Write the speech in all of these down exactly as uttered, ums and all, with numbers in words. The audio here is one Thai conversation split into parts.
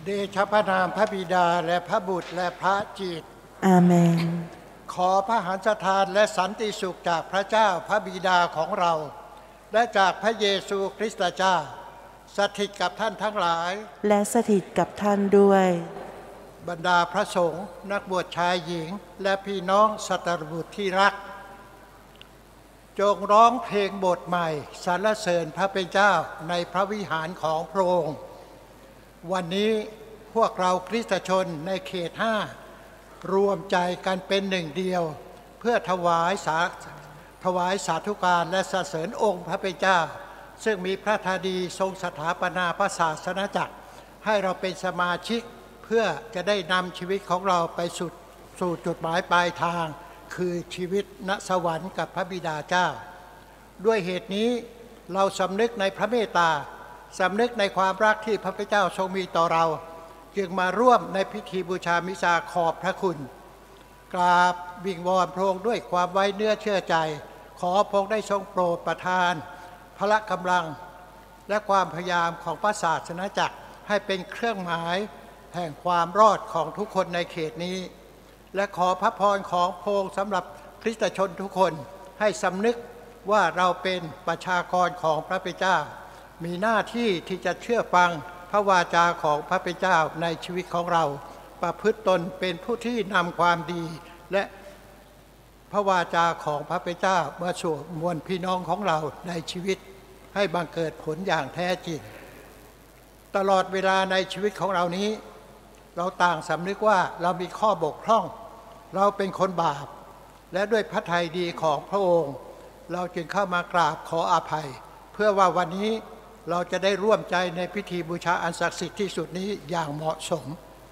เดชะพระนามพระบิดาและพระบุตรและพระจิตอาเมนขอพระหฤทัยทานและสันติสุขจากพระเจ้าพระบิดาของเราและจากพระเยซูคริสต์เจ้าสถิตกับท่านทั้งหลายและสถิตกับท่านด้วยบรรดาพระสงฆ์นักบวชชายหญิงและพี่น้องสัตบุตรที่รักจงร้องเพลงบทใหม่สรรเสริญพระเป็นเจ้าในพระวิหารของพระองค์วันนี้พวกเราคริสตชนในเขตห้ารวมใจกันเป็นหนึ่งเดียวเพื่อถวายสาถวายสาธุการและสรรเสริญองค์พระเป็นเจ้าซึ่งมีพระทัยดีทรงสถาปนาพระศาสนาจักรให้เราเป็นสมาชิกเพื่อจะได้นำชีวิตของเราไปสู่สู่จุดหมายปลายทางคือชีวิตณสวรรค์กับพระบิดาเจ้าด้วยเหตุนี้เราสำนึกในพระเมตตาสำนึกในความรักที่พระพุทธเจ้าทรงมีต่อเราจึงมาร่วมในพิธีบูชามิสาขอบพระคุณกราบวิงวอนพระองค์ด้วยความไว้เนื้อเชื่อใจขอพระองค์ได้ทรงโปรดประทานพละกำลังและความพยายามของพระศาสนาจักรให้เป็นเครื่องหมายแห่งความรอดของทุกคนในเขตนี้และขอพระพรของพระองค์สำหรับคริสตชนทุกคนให้สำนึกว่าเราเป็นประชากรของพระเป็นเจ้ามีหน้าที่ที่จะเชื่อฟังพระวาจาของพระเป็นเจ้าในชีวิตของเราประพฤติตนเป็นผู้ที่นำความดีและพระวาจาของพระเป็นเจ้ามาสู่มวลพี่น้องของเราในชีวิตให้บังเกิดผลอย่างแท้จริงตลอดเวลาในชีวิตของเรานี้เราต่างสำนึกว่าเรามีข้อบกพร่องเราเป็นคนบาปและด้วยพระทัยดีของพระองค์เราจึงเข้ามากราบขออภัยเพื่อว่าวันนี้เราจะได้ร่วมใจในพิธีบูชาอันศักดิ์สิทธิ์ที่สุดนี้อย่างเหมาะสม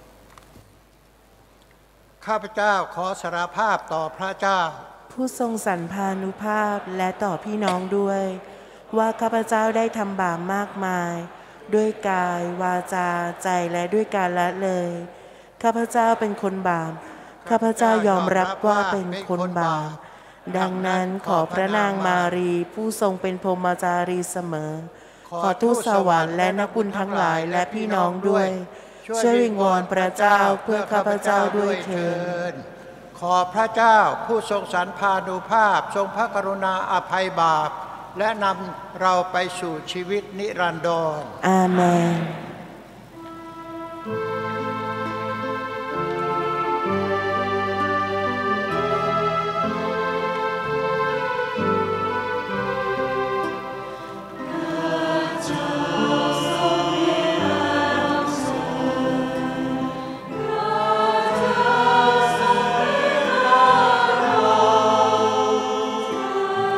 ข้าพเจ้าขอสารภาพต่อพระเจ้าผู้ทรงสรรพานุภาพและต่อพี่น้องด้วยว่าข้าพเจ้าได้ทำบาปมากมายด้วยกายวาจาใจและด้วยการละเลยข้าพเจ้าเป็นคนบาปข้าพเจ้ายอมรับว่าเป็นคนบาปดังนั้นขอพระนางมารีผู้ทรงเป็นพรหมจารีเสมอขอทูตสวรรค์และนักบุญทั้งหลายและพี่น้องด้วยช่วยวิงวอนพระเจ้าเพื่อข้าพเจ้าด้วยเถิดขอพระเจ้าผู้ทรงสรรพานุภาพทรงพระกรุณาอภัยบาปและนำเราไปสู่ชีวิตนิรันดรอาเมน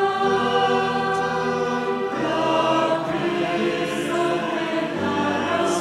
ส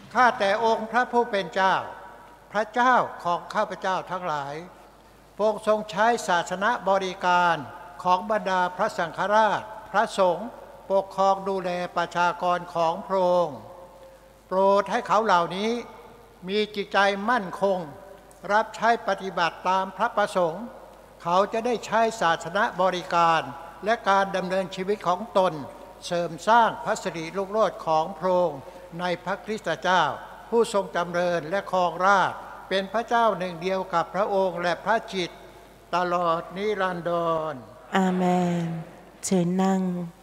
ข้าแต่องค์พระผู้เป็นเจ้าพระเจ้าของข้าพเจ้าทั้งหลายพระองค์ทรงใช้ศาสนบริการของบรรดาพระสังฆราชพระสงฆ์ปกครองดูแลประชากรของพระองค์โปรดให้เขาเหล่านี้มีจิตใจมั่นคงรับใช้ปฏิบัติตามพระประสงค์เขาจะได้ใช้ศาสนบริการและการดำเนินชีวิตของตนเสริมสร้างพระสิริรุ่งโรจน์ของพระองค์ในพระคริสตเจ้าผู้ทรงจำเริญและครองราชย์เป็นพระเจ้าหนึ่งเดียวกับพระองค์และพระจิตรตลอดนิรันดรอาเมนเชิญนั่ง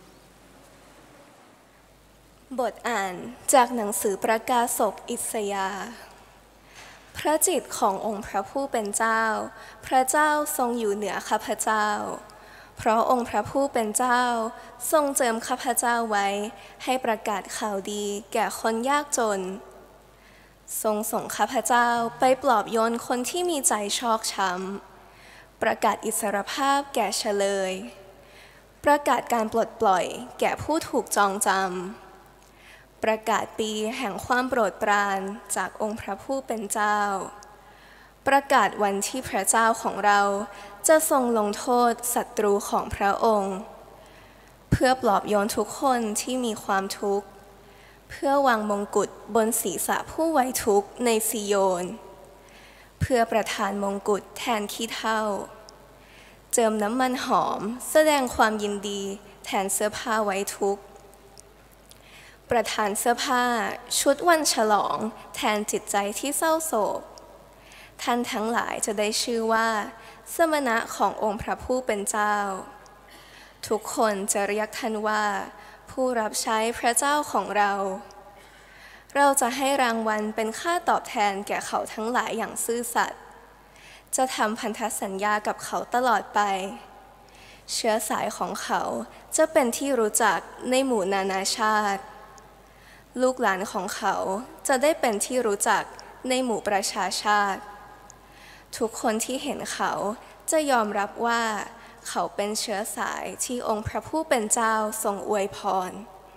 บทอ่านจากหนังสือประกาศกอิสยาห์พระจิตรขององค์พระผู้เป็นเจ้าพระเจ้าทรงอยู่เหนือข้าพเจ้าเพราะองค์พระผู้เป็นเจ้าทรงเจิมข้าพเจ้าไว้ให้ประกาศข่าวดีแก่คนยากจนทรงส่งข้าพเจ้าไปปลอบโยนคนที่มีใจชอกช้ำประกาศอิสรภาพแก่เฉลยประกาศการปลดปล่อยแก่ผู้ถูกจองจำประกาศปีแห่งความโปรดปรานจากองค์พระผู้เป็นเจ้าประกาศวันที่พระเจ้าของเราจะทรงลงโทษศัตรูของพระองค์เพื่อปลอบโยนทุกคนที่มีความทุกข์เพื่อวางมงกุฎบนศีรษะผู้ไว้ทุกข์ในซิโยนเพื่อประทานมงกุฎแทนขี้เถ้าเจิมน้ำมันหอมแสดงความยินดีแทนเสื้อผ้าไว้ทุกข์ประทานเสื้อผ้าชุดวันฉลองแทนจิตใจที่เศร้าโศกท่านทั้งหลายจะได้ชื่อว่าสมณะขององค์พระผู้เป็นเจ้าทุกคนจะเรียกท่านว่าผู้รับใช้พระเจ้าของเราเราจะให้รางวัลเป็นค่าตอบแทนแก่เขาทั้งหลายอย่างซื่อสัตย์จะทำพันธสัญญากับเขาตลอดไปเชื้อสายของเขาจะเป็นที่รู้จักในหมู่นานาชาติลูกหลานของเขาจะได้เป็นที่รู้จักในหมู่ประชาชาติทุกคนที่เห็นเขาจะยอมรับว่าเขาเป็นเชื้อสายที่องค์พระผู้เป็นเจ้าทรงอวยพร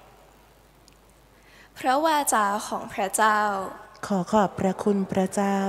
พระวาจาของพระเจ้าขอขอบพระคุณพระเจ้า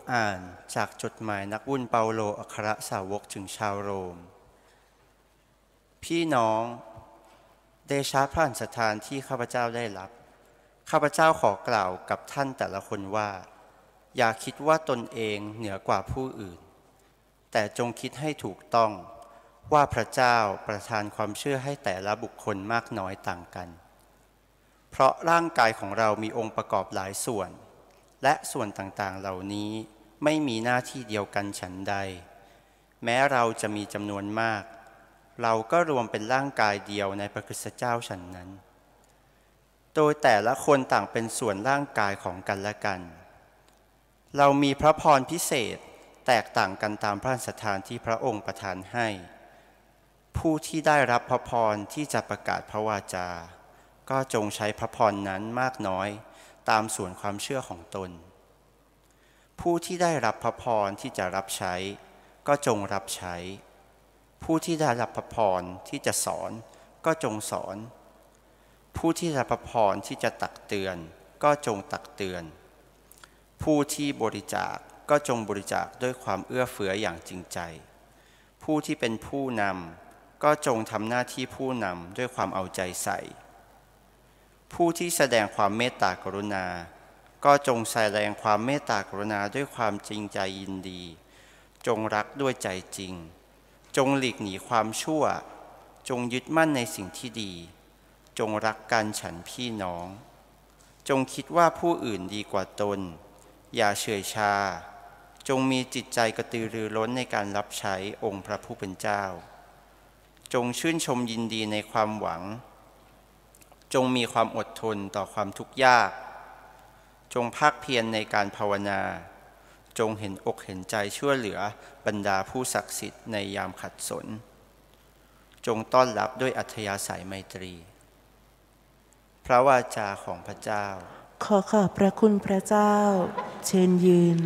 อ่านจากจดหมายนักบุญเปาโลอัครสาวกถึงชาวโรมพี่น้องเดชะพระอัญชทานที่ข้าพเจ้าได้รับข้าพเจ้าขอกล่าวกับท่านแต่ละคนว่าอย่าคิดว่าตนเองเหนือกว่าผู้อื่นแต่จงคิดให้ถูกต้องว่าพระเจ้าประทานความเชื่อให้แต่ละบุคคลมากน้อยต่างกันเพราะร่างกายของเรามีองค์ประกอบหลายส่วนและส่วนต่างๆเหล่านี้ไม่มีหน้าที่เดียวกันฉันใดแม้เราจะมีจำนวนมากเราก็รวมเป็นร่างกายเดียวในพระคริสตเจ้าฉันนั้นโดยแต่ละคนต่างเป็นส่วนร่างกายของกันและกันเรามีพระพรพิเศษแตกต่างกันตามพระราชทานที่พระองค์ประทานให้ผู้ที่ได้รับพระพรที่จะประกาศพระวาจาก็จงใช้พระพรนั้นมากน้อยตามส่วนความเชื่อของตนผู้ที่ได้รับพระพรที่จะรับใช้ก็จงรับใช้ผู้ที่ได้รับพระพรที่จะสอนก็จงสอนผู้ที่ได้รับพระพรที่จะตักเตือนก็จงตักเตือนผู้ที่บริจาคก็จงบริจาคด้วยความเอื้อเฟื้ออย่างจริงใจผู้ที่เป็นผู้นำก็จงทำหน้าที่ผู้นำด้วยความเอาใจใส่ผู้ที่แสดงความเมตตากรุณาก็จงแสดงความเมตตากรุณาด้วยความจริงใจยินดีจงรักด้วยใจจริงจงหลีกหนีความชั่วจงยึดมั่นในสิ่งที่ดีจงรักกันฉันพี่น้องจงคิดว่าผู้อื่นดีกว่าตนอย่าเฉื่อยชาจงมีจิตใจกระตือรือร้นในการรับใช้องค์พระผู้เป็นเจ้าจงชื่นชมยินดีในความหวังจงมีความอดทนต่อความทุกข์ยากจงภาคเพียรในการภาวนาจงเห็นอกเห็นใจช่วยเหลือบรรดาผู้ศักดิ์สิทธิ์ในยามขัดสนจงต้อนรับด้วยอัธยาศัยไมตรีพระวาจาของพระเจ้าขอขอบพระคุณพระเจ้าเชิญยืน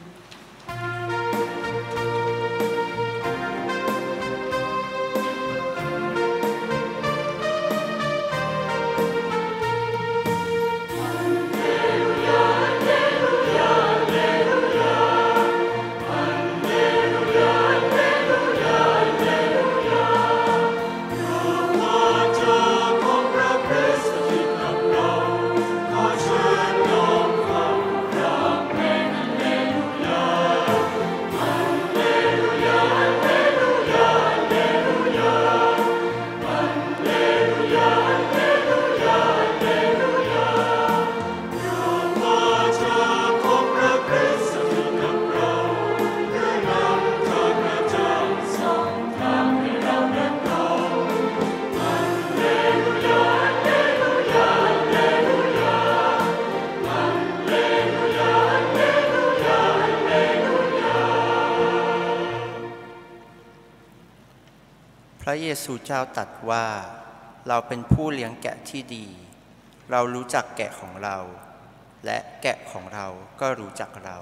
พระเยซูเจ้าตรัสว่าเราเป็นผู้เลี้ยงแกะที่ดีเรารู้จักแกะของเราและแกะของเราก็รู้จักเรา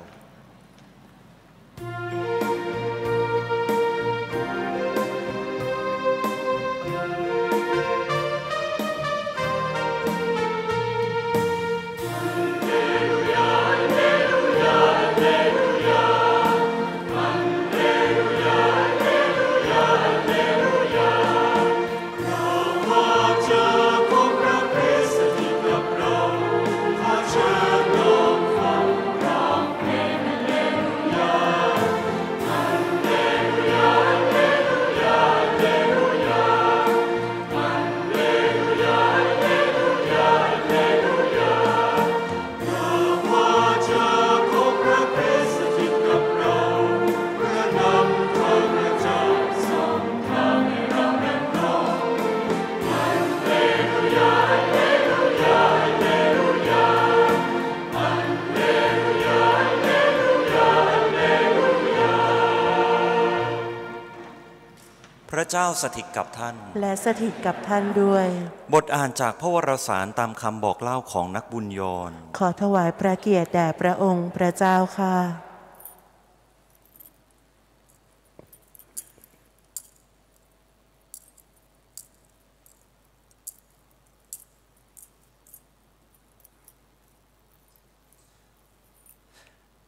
พระเจ้าสถิตกับท่านและสถิตกับท่านด้วยบทอ่านจากพระวรสารตามคำบอกเล่าของนักบุญยนต์ขอถวายพระเกียรติแด่พระองค์พระเจ้าค่ะ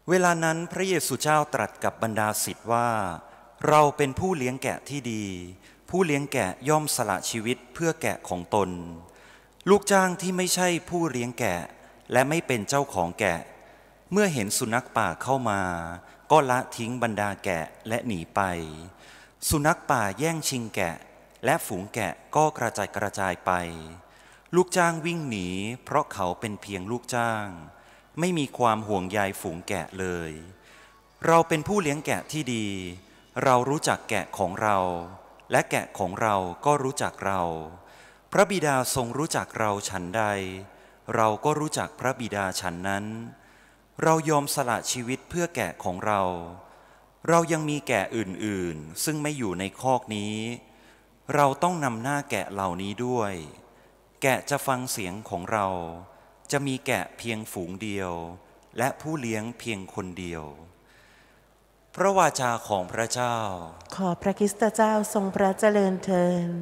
เวลานั้นพระเยซูเจ้าตรัสกับบรรดาศิษย์ว่าเราเป็นผู้เลี้ยงแกะที่ดีผู้เลี้ยงแกะย่อมสละชีวิตเพื่อแกะของตนลูกจ้างที่ไม่ใช่ผู้เลี้ยงแกะและไม่เป็นเจ้าของแกะเมื่อเห็นสุนัขป่าเข้ามาก็ละทิ้งบรรดาแกะและหนีไปสุนัขป่าแย่งชิงแกะและฝูงแกะก็กระจายกระจายไปลูกจ้างวิ่งหนีเพราะเขาเป็นเพียงลูกจ้างไม่มีความห่วงใยฝูงแกะเลยเราเป็นผู้เลี้ยงแกะที่ดีเรารู้จักแกะของเราและแกะของเราก็รู้จักเราพระบิดาทรงรู้จักเราฉันใดเราก็รู้จักพระบิดาฉันนั้นเรายอมสละชีวิตเพื่อแกะของเราเรายังมีแกะอื่นๆซึ่งไม่อยู่ในคอกนี้เราต้องนำหน้าแกะเหล่านี้ด้วยแกะจะฟังเสียงของเราจะมีแกะเพียงฝูงเดียวและผู้เลี้ยงเพียงคนเดียวพระวาจาของพระเจ้าขอพระคริสตเจ้าทรงพระเจริญเทิน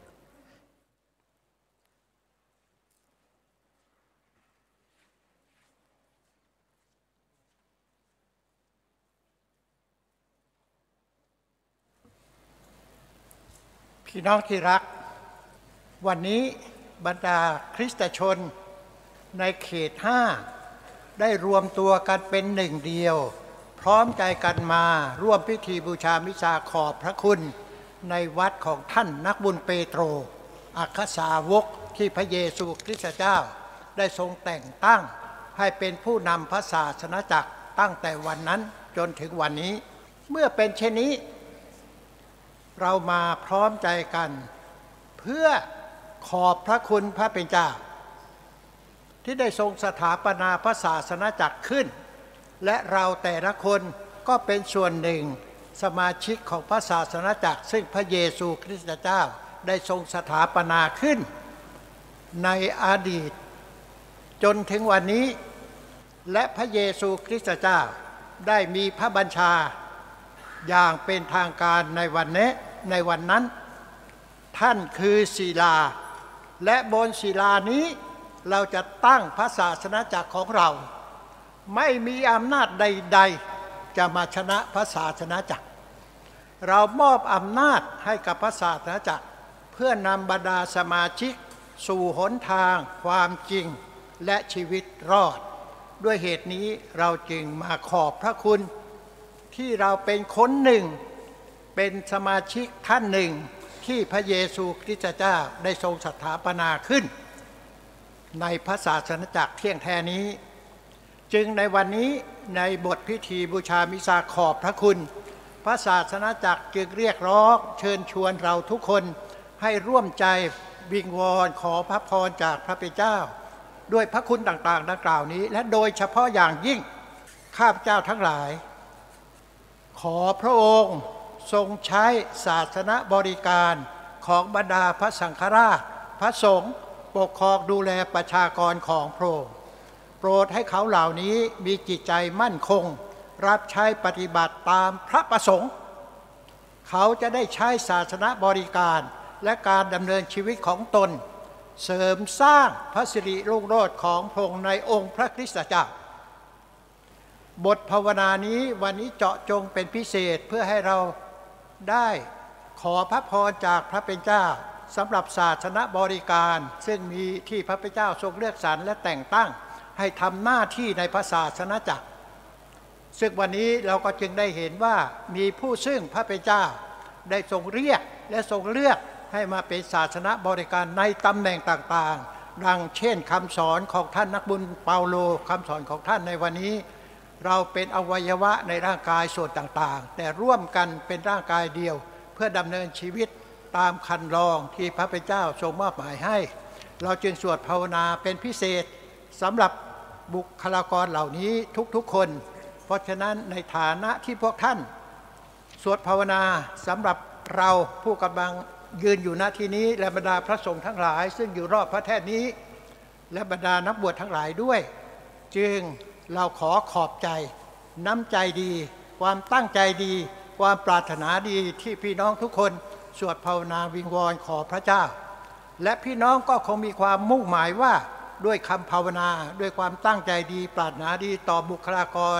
พี่น้องที่รักวันนี้บรรดาคริสตชนในเขตห้าได้รวมตัวกันเป็นหนึ่งเดียวพร้อมใจกันมาร่วมพิธีบูชามิสาขอบพระคุณในวัดของท่านนักบุญเปโตรอัครสาวกที่พระเยซูคริสต์เจ้าได้ทรงแต่งตั้งให้เป็นผู้นำพระศาสนจักรตั้งแต่วันนั้นจนถึงวันนี้เมื่อเป็นเช่นนี้เรามาพร้อมใจกันเพื่อขอบพระคุณพระเป็นเจ้าที่ได้ทรงสถาปนาพระศาสนจักรขึ้นและเราแต่ละคนก็เป็นส่วนหนึ่งสมาชิกของพระศาสนจักรซึ่งพระเยซูคริสต์เจ้าได้ทรงสถาปนาขึ้นในอดีตจนถึงวันนี้และพระเยซูคริสต์เจ้าได้มีพระบัญชาอย่างเป็นทางการในวันนี้ในวันนั้นท่านคือศิลาและบนศิลานี้เราจะตั้งพระศาสนจักรของเราไม่มีอำนาจใดๆจะมาชนะพระศาสนจักรเรามอบอำนาจให้กับพระศาสนจักรเพื่อนำบรรดาสมาชิกสู่หนทางความจริงและชีวิตรอดด้วยเหตุนี้เราจึงมาขอบพระคุณที่เราเป็นคนหนึ่งเป็นสมาชิกท่านหนึ่งที่พระเยซูคริสต์เจ้าได้ทรงสถาปนาขึ้นในพระศาสนจักรเที่ยงแท้นี้จึงในวันนี้ในบทพิธีบูชามิสาขอบพระคุณพระศาสนจักรจึงเรียกร้องเชิญชวนเราทุกคนให้ร่วมใจวิงวอนขอพระพรจากพระเป็นเจ้าด้วยพระคุณต่างๆดังกล่าวนี้และโดยเฉพาะอย่างยิ่งข้าพเจ้าทั้งหลายขอพระองค์ทรงใช้ศาสนบริการของบรรดาพระสังฆราชพระสงฆ์ปกครองดูแลประชากรของพระองค์โปรดให้เขาเหล่านี้มีจิตใจมั่นคงรับใช้ปฏิบัติตามพระประสงค์เขาจะได้ใช้ศาสนบริการและการดำเนินชีวิตของตนเสริมสร้างพระสิริรุ่งโรจน์ของพระองค์ในองค์พระคริสตเจ้าบทภาวนานี้วันนี้เจาะจงเป็นพิเศษเพื่อให้เราได้ขอพระพรจากพระเป็นเจ้าสำหรับศาสนบริการซึ่งมีที่พระเป็นเจ้าทรงเลือกสรรและแต่งตั้งให้ทำหน้าที่ในพระศาสนจักรซึ่งวันนี้เราก็จึงได้เห็นว่ามีผู้ซึ่งพระเป็นเจ้าได้ทรงเรียกและทรงเลือกให้มาเป็นศาสนบริการในตำแหน่งต่างๆดังเช่นคำสอนของท่านนักบุญเปาโลคำสอนของท่านในวันนี้เราเป็นอวัยวะในร่างกายส่วนต่างๆแต่ร่วมกันเป็นร่างกายเดียวเพื่อดำเนินชีวิตตามคันลองที่พระเป็นเจ้าทรงมอบหมายให้เราจึงสวดภาวนาเป็นพิเศษสำหรับบุคลากรเหล่านี้ทุกๆคนเพราะฉะนั้นในฐานะที่พวกท่านสวดภาวนาสำหรับเราผู้กำลังยืนอยู่ณที่นี้และบรรดาพระสงฆ์ทั้งหลายซึ่งอยู่รอบพระแท่นนี้และบรรดานักบวชทั้งหลายด้วยจึงเราขอขอบใจน้ำใจดีความตั้งใจดีความปรารถนาดีที่พี่น้องทุกคนสวดภาวนาวิงวอนขอพระเจ้าและพี่น้องก็คงมีความมุ่งหมายว่าด้วยคำภาวนาด้วยความตั้งใจดีปรารถนาดีต่อบุคลากร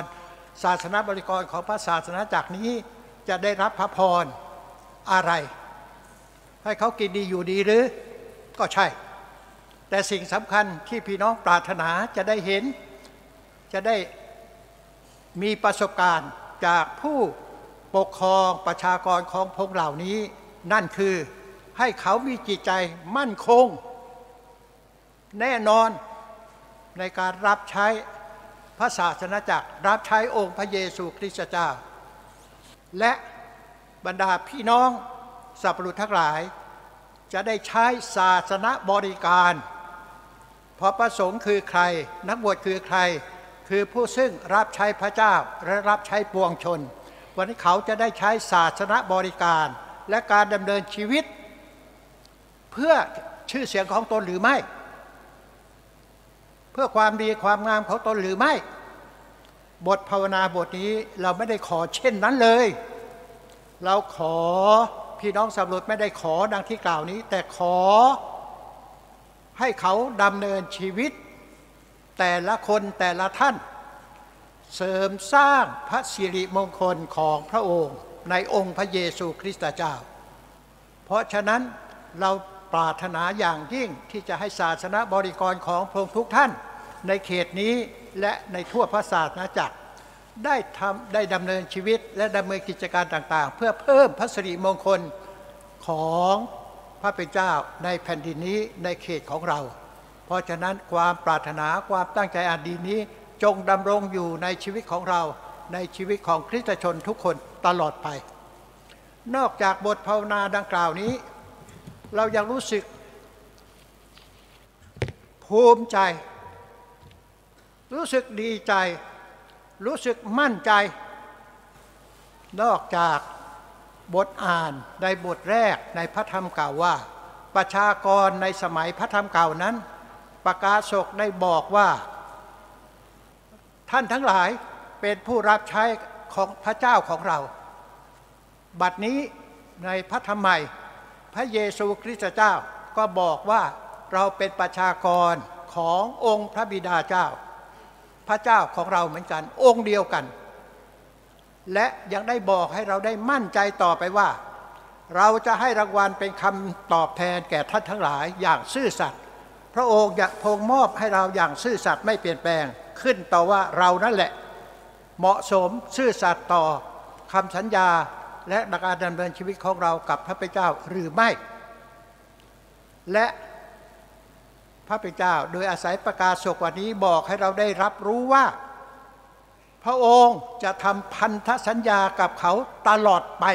ศาสนาบริกรของพระศาสนาจักรนี้จะได้รับพระพรอะไรให้เขากินดีอยู่ดีหรือก็ใช่แต่สิ่งสำคัญที่พี่น้องปรารถนาจะได้เห็นจะได้มีประสบการณ์จากผู้ปกครองประชากรของพวกเหล่านี้นั่นคือให้เขามีจิตใจมั่นคงแน่นอนในการรับใช้พระศาสนาจักรรับใช้องค์พระเยซูคริสต์เจ้าและบรรดาพี่น้องสัพพะรุษทั้งหลายจะได้ใช้ศาสนาบริการเพราะพระสงฆ์คือใครนักบวชคือใครคือผู้ซึ่งรับใช้พระเจ้าและรับใช้ปวงชนวันนี้เขาจะได้ใช้ศาสนาบริการและการดำเนินชีวิตเพื่อชื่อเสียงของตนหรือไม่เพื่อความดีความงามของตนหรือไม่บทภาวนาบทนี้เราไม่ได้ขอเช่นนั้นเลยเราขอพี่น้องสัพพะรุษไม่ได้ขอดังที่กล่าวนี้แต่ขอให้เขาดำเนินชีวิตแต่ละคนแต่ละท่านเสริมสร้างพระสิริมงคลของพระองค์ในองค์พระเยซูคริสต์เจ้าเพราะฉะนั้นเราปรารถนาอย่างยิ่งที่จะให้ศาสนาบริกรของพระองค์ทุกท่านในเขตนี้และในทั่วพระศาสนาจักรได้ทำได้ดำเนินชีวิตและดำเนินกิจการต่างๆเพื่อเพิ่มพระสิริมงคลของพระเป็นเจ้าในแผ่นดินนี้ในเขตของเราเพราะฉะนั้นความปรารถนาความตั้งใจอันดีนี้จงดำรงอยู่ในชีวิตของเราในชีวิตของคริสตชนทุกคนตลอดไปนอกจากบทภาวนาดังกล่าวนี้เรายังรู้สึกภูมิใจรู้สึกดีใจรู้สึกมั่นใจนอกจากบทอ่านในบทแรกในพระธรรมกล่าวว่าประชากรในสมัยพระธรรมเก่านั้นประกาศกได้บอกว่าท่านทั้งหลายเป็นผู้รับใช้ของพระเจ้าของเราบัดนี้ในพระธรรมใหม่พระเยซูคริสต์เจ้าก็บอกว่าเราเป็นประชากรขององค์พระบิดาเจ้าพระเจ้าของเราเหมือนกันองค์เดียวกันและยังได้บอกให้เราได้มั่นใจต่อไปว่าเราจะให้รางวัลเป็นคำตอบแทนแก่ท่านทั้งหลายอย่างซื่อสัตย์พระองค์จะทรงมอบให้เราอย่างซื่อสัตย์ไม่เปลี่ยนแปลงขึ้นต่อว่าเรานั่นแหละเหมาะสมซื่อสัตย์ต่อคำสัญญาและการดำเนินชีวิตของเรากับพระเป็นเจ้าหรือไม่และพระเป็นเจ้าโดยอาศัยประกาศกวันนี้บอกให้เราได้รับรู้ว่าพระองค์จะทำพันธสัญญากับเขาตลอดไป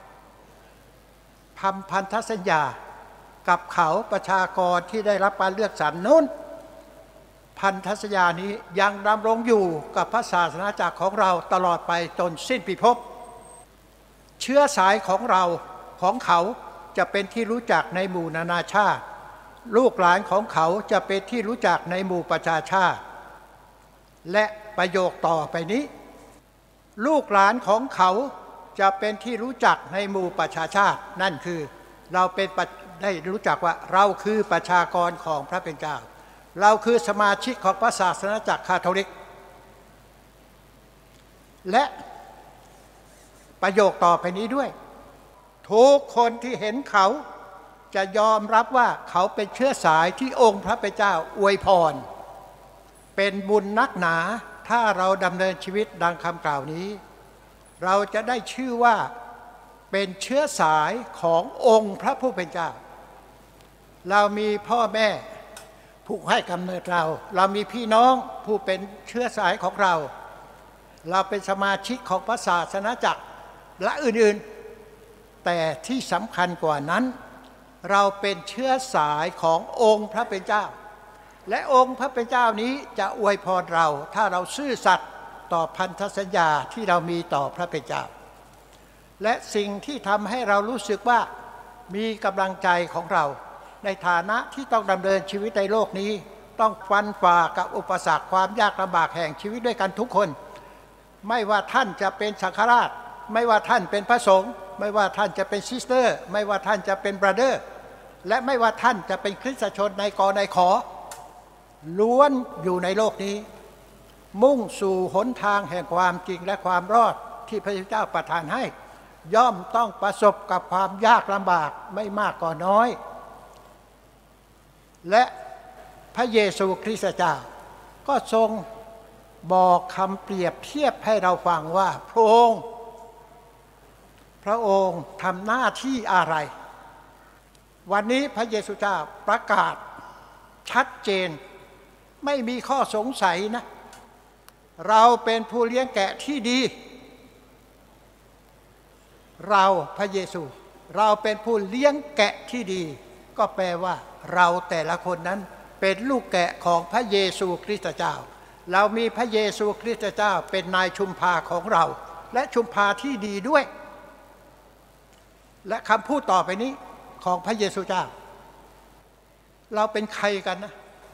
ทำพันธสัญญากับเขาประชากรที่ได้รับการเลือกสรรนู้นพันธสัญญานี้ยังดำรงอยู่กับพระศาสนาจักรของเราตลอดไปจนสิ้นพิภพเชื้อสายของเราของเขาจะเป็นที่รู้จักในหมู่นานาชาติลูกหลานของเขาจะเป็นที่รู้จักในหมู่ประชาชาติและประโยคต่อไปนี้ลูกหลานของเขาจะเป็นที่รู้จักในหมู่ประชาชาตินั่นคือเราเป็นได้รู้จักว่าเราคือประชากรของพระเป็นเจ้าเราคือสมาชิกของพระศาสนาจักรคาทอลิกและประโยคต่อไปนี้ด้วยทุกคนที่เห็นเขาจะยอมรับว่าเขาเป็นเชื้อสายที่องค์พระเป็นเจ้าอวยพรเป็นบุญนักหนาถ้าเราดำเนินชีวิตดังคำกล่าวนี้เราจะได้ชื่อว่าเป็นเชื้อสายขององค์พระผู้เป็นเจ้าเรามีพ่อแม่ผู้ให้กำเนิดเราเรามีพี่น้องผู้เป็นเชื้อสายของเราเราเป็นสมาชิกของพระศาสนาจักรและอื่นๆแต่ที่สำคัญกว่านั้นเราเป็นเชื้อสายขององค์พระเป็นเจ้าและองค์พระเป็นเจ้านี้จะอวยพรเราถ้าเราซื่อสัตย์ต่อพันธสัญญาที่เรามีต่อพระเป็นเจ้าและสิ่งที่ทำให้เรารู้สึกว่ามีกำลังใจของเราในฐานะที่ต้องดำเนินชีวิตในโลกนี้ต้องฟันฝ่ากับอุปสรรคความยากลำบากแห่งชีวิตด้วยกันทุกคนไม่ว่าท่านจะเป็นสังฆราชไม่ว่าท่านเป็นพระสงฆ์ไม่ว่าท่านจะเป็นซิสเตอร์ไม่ว่าท่านจะเป็นบราเดอร์และไม่ว่าท่านจะเป็นคริสตชนในกอในขอล้วนอยู่ในโลกนี้มุ่งสู่หนทางแห่งความจริงและความรอดที่พระเจ้าประทานให้ย่อมต้องประสบกับความยากลำบากไม่มากก็น้อยและพระเยซูคริสต์เจ้าก็ทรงบอกคำเปรียบเทียบให้เราฟังว่าพระองค์พระองค์ทำหน้าที่อะไรวันนี้พระเยซูเจ้าประกาศชัดเจนไม่มีข้อสงสัยนะเราเป็นผู้เลี้ยงแกะที่ดีเราพระเยซูเราเป็นผู้เลี้ยงแกะที่ดีก็แปลว่าเราแต่ละคนนั้นเป็นลูกแกะของพระเยซูคริสต์เจ้าเรามีพระเยซูคริสต์เจ้าเป็นนายชุมพาของเราและชุมพาที่ดีด้วยและคำพูดต่อไปนี้ของพระเยซูเจ้าเราเป็นใครกันนะ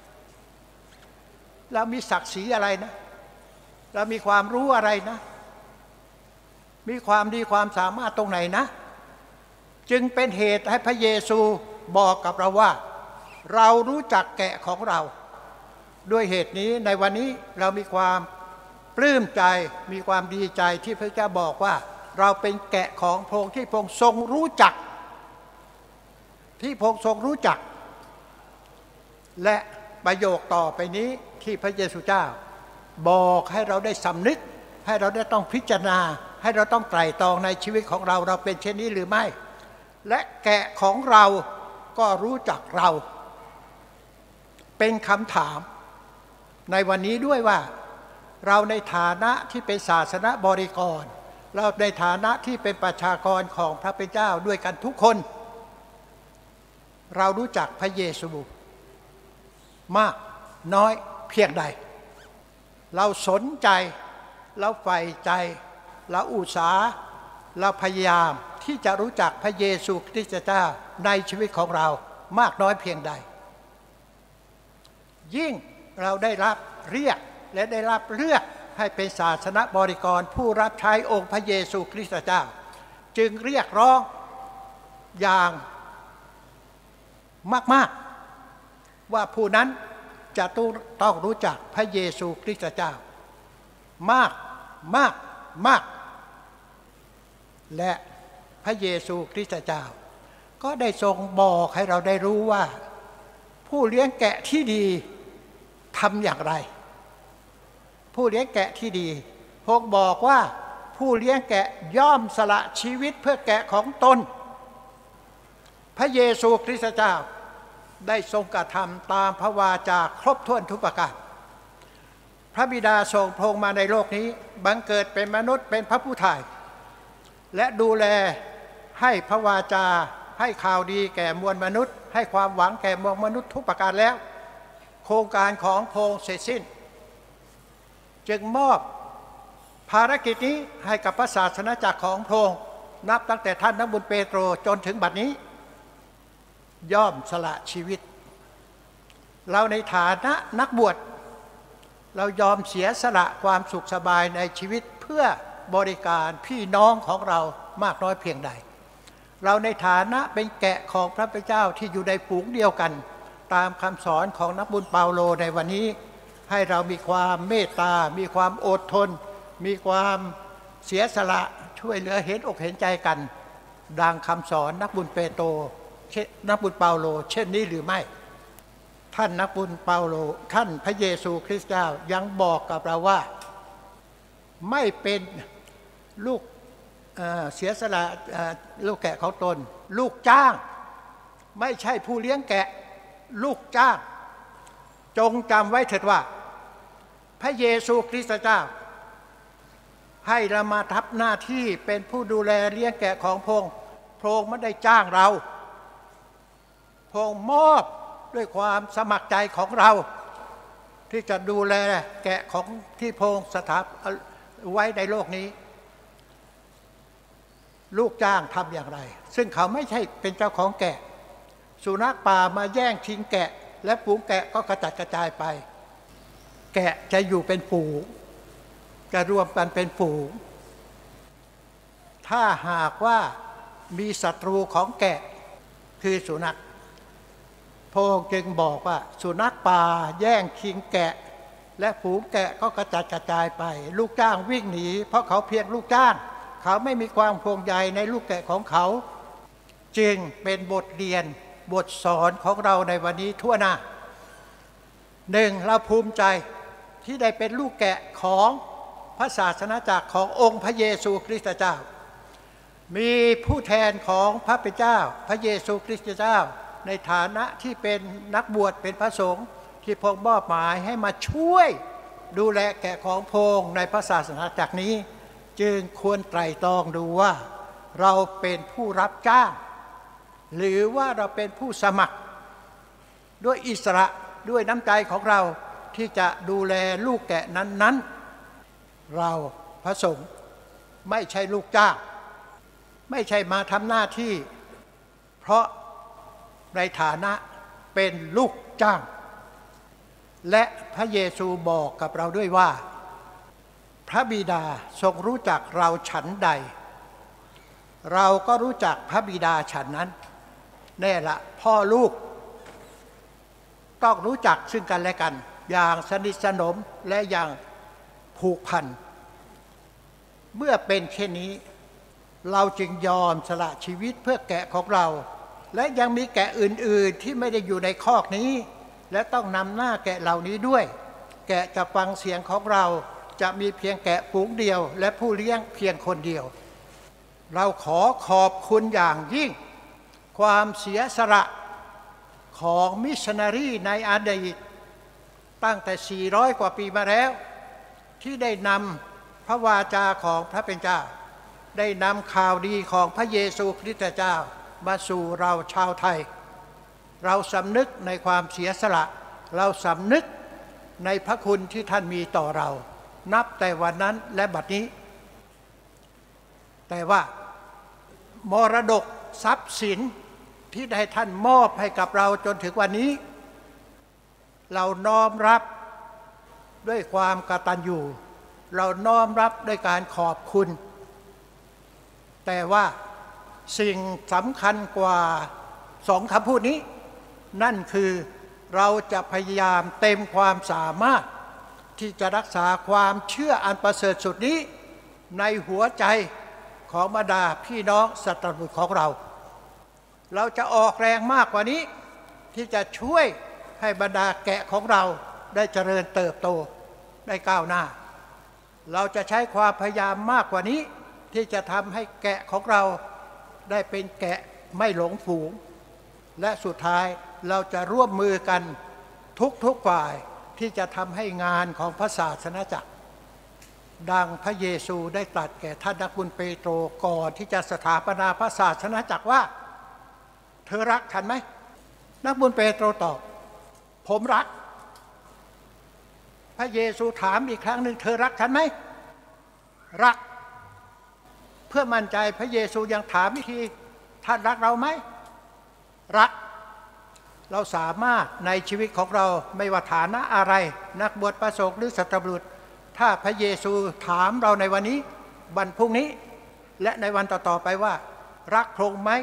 เรามีศักดิ์ศรีอะไรนะเรามีความรู้อะไรนะมีความดีความสามารถตรงไหนนะจึงเป็นเหตุให้พระเยซูบอกกับเราว่าเรารู้จักแกะของเราด้วยเหตุนี้ในวันนี้เรามีความปลื้มใจมีความดีใจที่พระเจ้าบอกว่าเราเป็นแกะของพระองค์ที่พระองค์ทรงรู้จักที่พระองค์ทรงรู้จักและประโยคต่อไปนี้ที่พระเยซูเจ้าบอกให้เราได้สำนึกให้เราได้ต้องพิจารณาให้เราต้องไตร่ตรองในชีวิตของเราเราเป็นเช่นนี้หรือไม่และแกะของเราก็รู้จักเราเป็นคำถามในวันนี้ด้วยว่าเราในฐานะที่เป็นศาสนบริกรเราในฐานะที่เป็นประชากรของพระเป็นเจ้าด้วยกันทุกคนเรารู้จักพระเยซูมากน้อยเพียงใดเราสนใจเราใฝ่ใจเราอุตสาห์เราพยายามที่จะรู้จักพระเยซูคริสต์เจ้าในชีวิตของเรามากน้อยเพียงใดยิ่งเราได้รับเรียกและได้รับเลือกให้เป็นศาสนบริกรผู้รับใช้องค์พระเยซูคริสต์เจ้าจึงเรียกร้องอย่างมากๆว่าผู้นั้นจะต้องรู้จักพระเยซูคริสต์เจ้ามากมากมากและพระเยซูคริสต์เจ้าก็ได้ทรงบอกให้เราได้รู้ว่าผู้เลี้ยงแกะที่ดีทำอย่างไรผู้เลี้ยงแกะที่ดีพระองค์บอกว่าผู้เลี้ยงแกะย่อมสละชีวิตเพื่อแกะของตนพระเยซูคริสต์เจ้าได้ทรงกระทำตามพระวาจาครบถ้วนทุกประการพระบิดาทรงพระองค์มาในโลกนี้บังเกิดเป็นมนุษย์เป็นพระผู้ไถ่และดูแลให้พระวาจาให้ข่าวดีแก่มวลมนุษย์ให้ความหวังแก่มวลมนุษย์ทุกประการแล้วโครงการของพระองค์เสร็จสิ้นจึงมอบภารกิจนี้ให้กับพระศาสนาจักรของพระองค์นับตั้งแต่ท่านนักบุญเปโตรจนถึงบัดนี้ย่อมสละชีวิตเราในฐานะนักบวชเรายอมเสียสละความสุขสบายในชีวิตเพื่อบริการพี่น้องของเรามากน้อยเพียงใดเราในฐานะเป็นแกะของพระเจ้าที่อยู่ในฝูงเดียวกันตามคำสอนของนักบุญเปาโลในวันนี้ให้เรามีความเมตตามีความอดทนมีความเสียสละช่วยเหลือเห็นอกเห็นใจกันดังคำสอนนักบุญเปโตรนักบุญเปาโลเช่นนี้หรือไม่ท่านนักบุญเปาโลท่านพระเยซูคริสต์เจ้ายังบอกกับเราว่าไม่เป็นลูก เ, เสียสละลูกแกะของตนลูกจ้างไม่ใช่ผู้เลี้ยงแกะลูกจ้างจงจำไว้เถิดว่าพระเยซูคริสต์เจ้าให้เรามาทับหน้าที่เป็นผู้ดูแลเลี้ยงแกะของพระองค์พระองค์ไม่ได้จ้างเราพระองค์มอบด้วยความสมัครใจของเราที่จะดูแลแกะของที่พระองค์สถาปไว้ในโลกนี้ลูกจ้างทำอย่างไรซึ่งเขาไม่ใช่เป็นเจ้าของแกะสุนัขป่ามาแย่งชิงแกะและฝูงแกะก็กระจัดกระจายไปแกะจะอยู่เป็นฝูงจะรวมกันเป็นฝูงถ้าหากว่ามีศัตรูของแกะคือสุนัขพระองค์จึงบอกว่าสุนัขป่าแย่งชิงแกะและฝูงแกะก็กระจัดกระจายไปลูกจ้างวิ่งหนีเพราะเขาเพียงลูกจ้างเขาไม่มีความห่วงใยในลูกแกะของเขาจึงเป็นบทเรียนบทสอนของเราในวันนี้ทั่วหน้าหนึ่งเราภูมิใจที่ได้เป็นลูกแกะของพระศาสนาจักรขององค์พระเยซูคริสต์เจ้ามีผู้แทนของพระเป็นเจ้าพระเยซูคริสต์เจ้าในฐานะที่เป็นนักบวชเป็นพระสงฆ์ที่พระองค์มอบหมายให้มาช่วยดูแลแกะของพระองค์ในพระศาสนาจักรนี้จึงควรไตร่ตรองดูว่าเราเป็นผู้รับจ้างหรือว่าเราเป็นผู้สมัครด้วยอิสระด้วยน้ำใจของเราที่จะดูแลลูกแกะนั้นๆเราพระสงฆ์ไม่ใช่ลูกจ้างไม่ใช่มาทำหน้าที่เพราะในฐานะเป็นลูกจ้างและพระเยซูบอกกับเราด้วยว่าพระบิดาทรงรู้จักเราฉันใดเราก็รู้จักพระบิดาฉันนั้นแน่ละพ่อลูกต้องรู้จักซึ่งกันและกันอย่างสนิทสนมและอย่างผูกพันเมื่อเป็นเช่นนี้เราจึงยอมสละชีวิตเพื่อแกะของเราและยังมีแกะอื่นๆที่ไม่ได้อยู่ในคอกนี้และต้องนำหน้าแกะเหล่านี้ด้วยแกะจะฟังเสียงของเราจะมีเพียงแกะฝูงเดียวและผู้เลี้ยงเพียงคนเดียวเราขอขอบคุณอย่างยิ่งความเสียสละของมิชชันนารีในอดีตตั้งแต่สี่ร้อยกว่าปีมาแล้วที่ได้นำพระวาจาของพระเป็นเจ้าได้นำข่าวดีของพระเยซูคริสต์เจ้ามาสู่เราชาวไทยเราสำนึกในความเสียสละเราสำนึกในพระคุณที่ท่านมีต่อเรานับแต่วันนั้นและบัดนี้แต่ว่ามรดกทรัพย์สินที่ได้ท่านมอบให้กับเราจนถึงวันนี้เราน้อมรับด้วยความกตัญญูเราน้อมรับด้วยการขอบคุณแต่ว่าสิ่งสำคัญกว่าสองคำพูดนี้นั่นคือเราจะพยายามเต็มความสามารถที่จะรักษาความเชื่ออันประเสริฐสุดนี้ในหัวใจของบรรดาพี่น้องสัตบุตรของเราเราจะออกแรงมากกว่านี้ที่จะช่วยให้บรรดาแกะของเราได้เจริญเติบโตได้ก้าวหน้าเราจะใช้ความพยายามมากกว่านี้ที่จะทำให้แกะของเราได้เป็นแกะไม่หลงฝูงและสุดท้ายเราจะร่วมมือกันทุกๆฝ่ายที่จะทำให้งานของพระศาสนาจักรดังพระเยซูได้ตรัสแก่ท่านนักบุญเปโตรก่อนที่จะสถาปนาพระศาสนาจักรว่าเธอรักฉันไหมนักบุญเปโตรตอบผมรักพระเยซูถามอีกครั้งหนึ่งเธอรักฉันไหมรักเพื่อมั่นใจพระเยซูยังถามอีกทีท่านรักเราไหมรักเราสามารถในชีวิตของเราไม่ว่าฐานะอะไรนักบวชประสงค์หรือสัตบุตรถ้าพระเยซูถามเราในวันนี้วันพรุ่งนี้และในวันต่อๆไปว่ารักพระองค์ไหม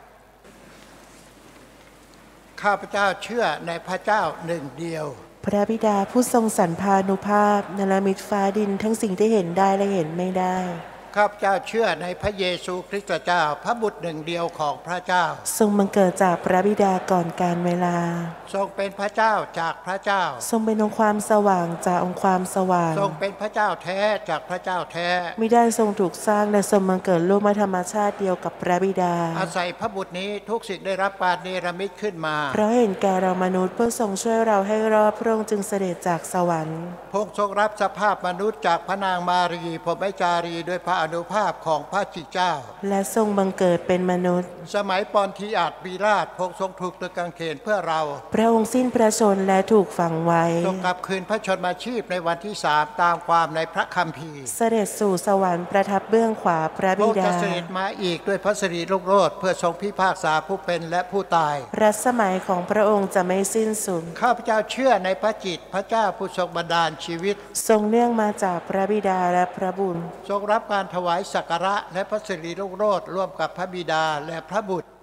ข้าพเจ้าเชื่อในพระเจ้าหนึ่งเดียวพระบิดาผู้ทรงสรรพานุภาพนรมิตฟ้าดินทั้งสิ่งที่เห็นได้และเห็นไม่ได้ข้าพเจ้าเชื่อในพระเยซูคริสต์เจ้าพระบุตรหนึ่งเดียวของพระเจ้าทรงบังเกิดจากพระบิดาก่อนกาลเวลาทรงเป็นพระเจ้าจากพระเจ้าทรงเป็นองค์ความสว่างจากองค์ความสว่างทรงเป็นพระเจ้าแท้จากพระเจ้าแท้มิได้ทรงถูกสร้างและทรงบังเกิดรูปธรรมชาติเดียวกับพระบิดาอาศัยพระบุตรนี้ทุกสิ่งได้รับการเนรมิตขึ้นมาเพราะเห็นแก่เรามนุษย์เพื่อทรงช่วยเราให้รอดพระองค์จึงเสด็จจากสวรรค์พระองค์ทรงรับสภาพมนุษย์จากพระนางมารีพรหมจารีด้วยพระอนุภาพของพระจิตเจ้าและทรงบังเกิดเป็นมนุษย์สมัยปอนทิอาจปีลาตพระองค์ทรงถูกตรึงกางเขนเพื่อเราพระองค์สิ้นพระชนและถูกฝังไว้ทรงกลับคืนพระชนมาชีพในวันที่สามตามความในพระคัมภีร์เสด็จสู่สวรรค์ประทับเบื้องขวาพระบิดาพระองค์จะเสด็จมาอีกด้วยพระสิริรุ่งโรจน์เพื่อทรงพิพากษาผู้เป็นและผู้ตายรัชสมัยของพระองค์จะไม่สิ้นสุดข้าพเจ้าเชื่อในพระจิตพระเจ้าผู้ทรงบันดาลชีวิตทรงเนื่องมาจากพระบิดาและพระบุตรทรงรับการถวายสักการะและพระสิริรุ่งโรจน์ร่วมกับพระบิดาและพระบุตร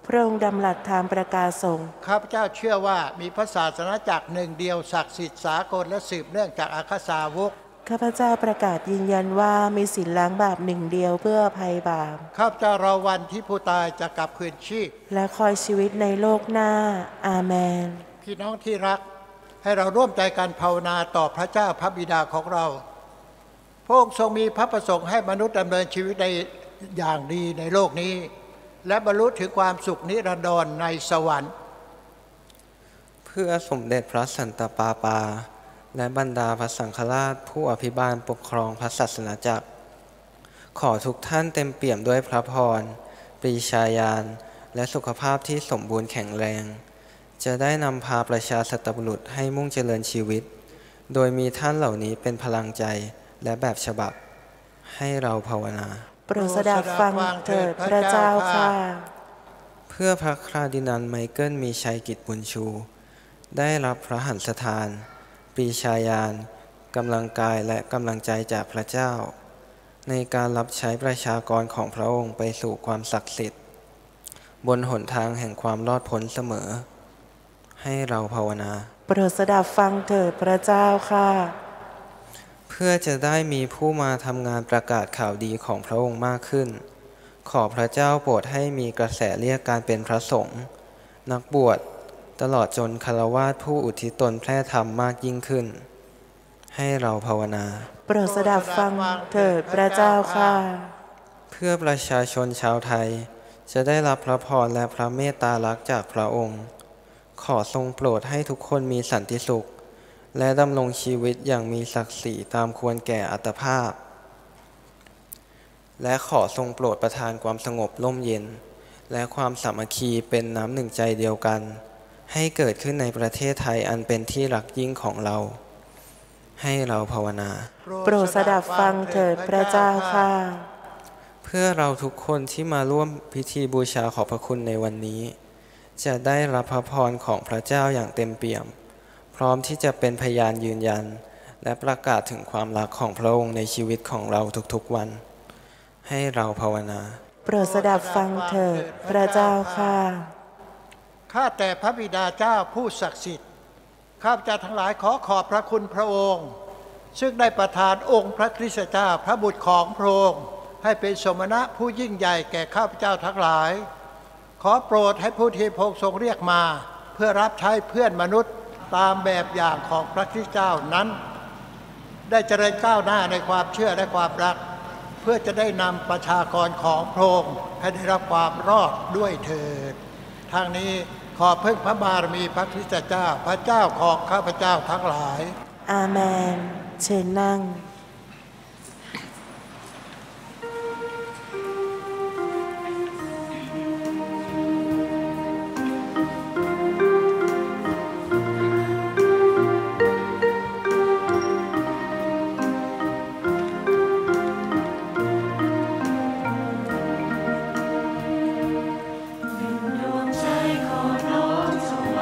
พระองค์ดำรัสถามประกาศส่งข้าพเจ้าเชื่อว่ามีพระศาสนาจักรหนึ่งเดียวศักดิ์สิทธิ์สากลและสืบเนื่องจากอัครสาวกข้าพเจ้าประกาศยืนยันว่ามีศีลล้างบาปหนึ่งเดียวเพื่ออภัยบาปข้าพเจ้ารอวันที่ผู้ตายจะกลับคืนชีพและคอยชีวิตในโลกหน้าอาเมนพี่น้องที่รักให้เราร่วมใจกันภาวนาต่อพระเจ้าพระบิดาของเราพระองค์ทรงมีพระประสงค์ให้มนุษย์ดำเนินชีวิตในอย่างดีในโลกนี้และบรรลุถึงความสุขนิรันดรในสวรรค์เพื่อสมเด็จพระสันตะปาปาและบรรดาพระสังฆราชผู้อภิบาลปกครองพระศาสนาจักรขอทุกท่านเต็มเปี่ยมด้วยพระพรปรีชาญาณและสุขภาพที่สมบูรณ์แข็งแรงจะได้นำพาประชาสัตบุรุษให้มุ่งเจริญชีวิตโดยมีท่านเหล่านี้เป็นพลังใจและแบบฉบับให้เราภาวนาโปรดสดับฟังเถิดพระเจ้าค่ะเพื่อพระคราดินัลไมเคิลมีชัยกิจบุญชูได้รับพระหันสถานปรีชาญาณกำลังกายและกำลังใจจากพระเจ้าในการรับใช้ประชากรของพระองค์ไปสู่ความศักดิ์สิทธิ์บนหนทางแห่งความรอดพ้นเสมอให้เราภาวนาโปรดสดับฟังเถิดพระเจ้าค่ะเพื่อจะได้มีผู้มาทำงานประกาศข่าวดีของพระองค์มากขึ้นขอพระเจ้าโปรดให้มีกระแสเรียกการเป็นพระสงฆ์นักบวชตลอดจนฆราวาสผู้อุทิศตนแพร่ธรรมมากยิ่งขึ้นให้เราภาวนาโปรดสดับฟังเถิดพระเจ้าค่ะเพื่อประชาชนชาวไทยจะได้รับพระพรและพระเมตตาลักษณ์จากพระองค์ขอทรงโปรดให้ทุกคนมีสันติสุขและดำรงชีวิตอย่างมีศักดิ์ศรีตามควรแก่อัตภาพและขอทรงโปรดประทานความสงบร่มเย็นและความสามัคคีเป็นน้ำหนึ่งใจเดียวกันให้เกิดขึ้นในประเทศไทยอันเป็นที่รักยิ่งของเราให้เราภาวนาโปรดสดับฟังเถิดพระเจ้าค่ะเพื่อเราทุกคนที่มาร่วมพิธีบูชาขอบพระคุณในวันนี้จะได้รับพระพรของพระเจ้าอย่างเต็มเปี่ยมพร้อมที่จะเป็นพยานยืนยันและประกาศถึงความรักของพระองค์ในชีวิตของเราทุกๆวันให้เราภาวนาโปรดสดับฟังเถิดพระเจ้าค่ะข้าแต่พระบิดาเจ้าผู้ศักดิ์สิทธิ์ข้าพเจ้าทั้งหลายขอขอบพระคุณพระองค์ซึ่งได้ประทานองค์พระคริสต์เจ้าพระบุตรของพระองค์ให้เป็นสมณะผู้ยิ่งใหญ่แก่ข้าพเจ้าทั้งหลายขอโปรดให้ผู้ที่พระองค์ทรงเรียกมาเพื่อรับใช้เพื่อนมนุษย์ตามแบบอย่างของพระคริสต์เจ้านั้นได้เจริญก้าวหน้าในความเชื่อและความรักเพื่อจะได้นำประชากรของพระองค์ให้ได้รับความรอดด้วยเถิดทางนี้ขอพึ่งพระบารมีพระคริสต์เจ้าพระเจ้าของข้าพเจ้าทั้งหลายอาเมนเชิญนั่ง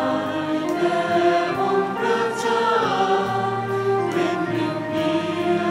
เ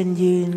ญยืน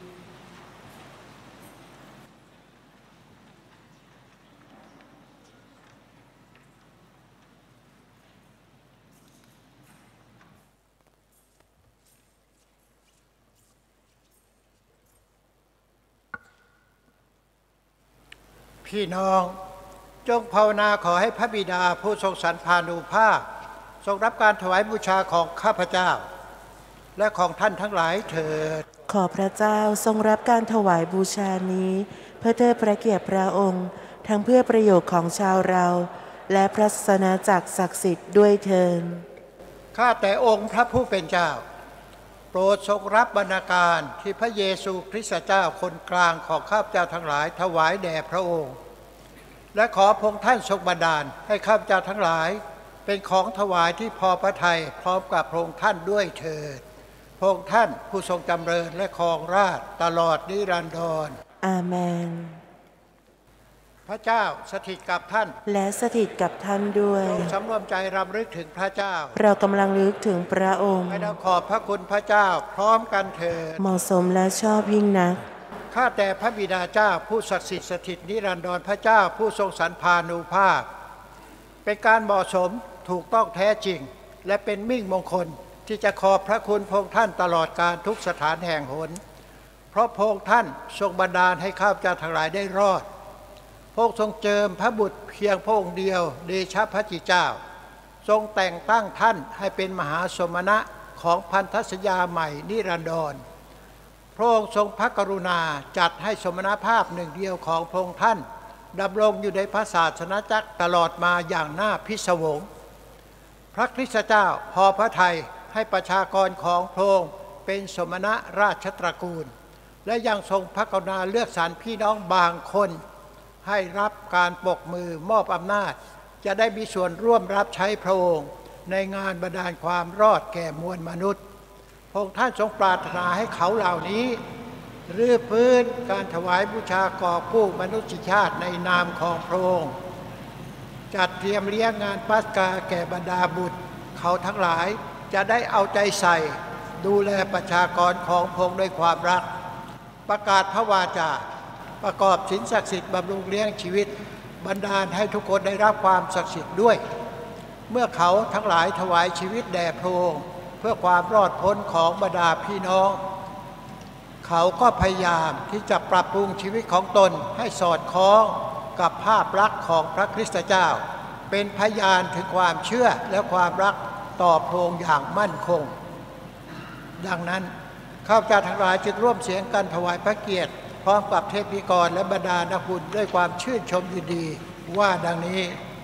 พี่น้องจงภาวนาขอให้พระบิดาผู้ทรงสรรพานุภาพทรงรับการถวายบูชาของข้าพเจ้าและของท่านทั้งหลายเถิดขอพระเจ้าทรงรับการถวายบูชานี้เพื่อเทิดพระเกียรติพระองค์ทั้งเพื่อประโยชน์ของชาวเราและพระศาสนาจักรศักดิ์สิทธิ์ด้วยเถิดข้าแต่องค์พระผู้เป็นเจ้าโปรดทรงรับบรรณาการที่พระเยซูคริสต์เจ้าคนกลางของข้าพเจ้าทั้งหลายถวายแด่พระองค์และขอพระองค์ท่านทรงบันดาลให้ข้าพเจ้าทั้งหลายเป็นของถวายที่พอพระทัยพร้อมกับพระองค์ท่านด้วยเถิดพระองค์ท่านผู้ทรงจำเริญและครองราชย์ตลอดนิรันดรอาเมนพระเจ้าสถิตกับท่านและสถิตกับท่านด้วยจงสำรวมใจรำลึกถึงพระเจ้าเรากำลังลึกถึงพระองค์ให้เราขอบพระคุณพระเจ้าพร้อมกันเถิดเหมาะสมและชอบยิ่งนักข้าแต่พระบิดาเจ้าผู้ศักดิ์สิทธิ์สถิตนิรันดรพระเจ้าผู้ทรงสรรพานุภาพเป็นการเหมาะสมถูกต้องแท้จริงและเป็นมิ่งมงคลที่จะขอบพระคุณพระองค์ท่านตลอดการทุกสถานแห่งหนเพราะพระองค์ท่านทรงบันดาลให้ข้าพเจ้าทั้งหลายได้รอดพระองค์ทรงเจิมพระบุตรเพียงพระองค์เดียวเดชะพระจิตเจ้าทรงแต่งตั้งท่านให้เป็นมหาสมณะของพันธสัญญาใหม่นิรันดรพระองค์ทรงพระกรุณาจัดให้สมณภาพหนึ่งเดียวของพระองค์ท่านดำรงอยู่ในพระศาสนจักรตลอดมาอย่างน่าพิศวงพระคริสต์เจ้าพอพระทัยให้ประชากรของพระองค์เป็นสมณะราชตระกูลและยังทรงพระกรุณาเลือกสรรพี่น้องบางคนให้รับการปกมือมอบอำนาจจะได้มีส่วนร่วมรับใช้พระองค์ในงานบรรดาลความรอดแก่มวลมนุษย์พระองค์ท่านทรงปรารถนาให้เขาเหล่านี้รื้อฟื้นการถวายบูชากอบกู้มนุษยชาติในนามของพระองค์จัดเตรียมเลี้ยงงานปัสกาแก่บรรดาบุตรเขาทั้งหลายจะได้เอาใจใส่ดูแลประชากรของพระองค์ด้วยความรักประกาศพระวาจาประกอบศีลศักดิ์สิทธิ์บำรุงเลี้ยงชีวิตบันดาลให้ทุกคนได้รับความศักดิ์สิทธิ์ด้วยเมื่อเขาทั้งหลายถวายชีวิตแด่พระองค์เพื่อความรอดพ้นของบรรดาพี่น้องเขาก็พยายามที่จะปรับปรุงชีวิตของตนให้สอดคล้องกับภาพลักษณ์ของพระคริสต์เจ้าเป็นพยานถึงความเชื่อและความรักต่อพระองค์อย่างมั่นคงดังนั้นข้าพเจ้าทั้งหลายจึงร่วมเสียงกันถวายพระเกียรติพร้อมกับเทพกรและบรรดานักบุญด้วยความชื่นชมยินดีว่าดังนี้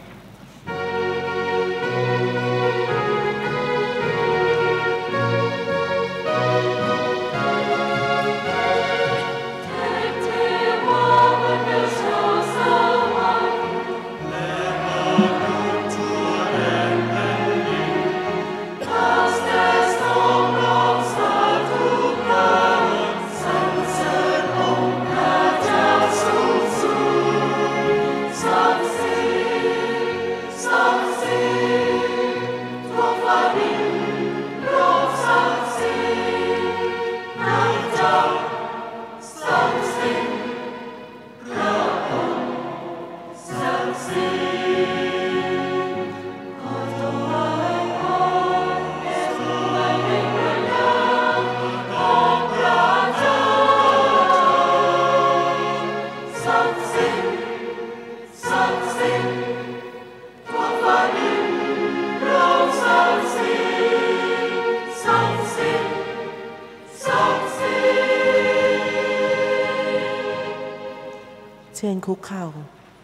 เชิญคุกเข่า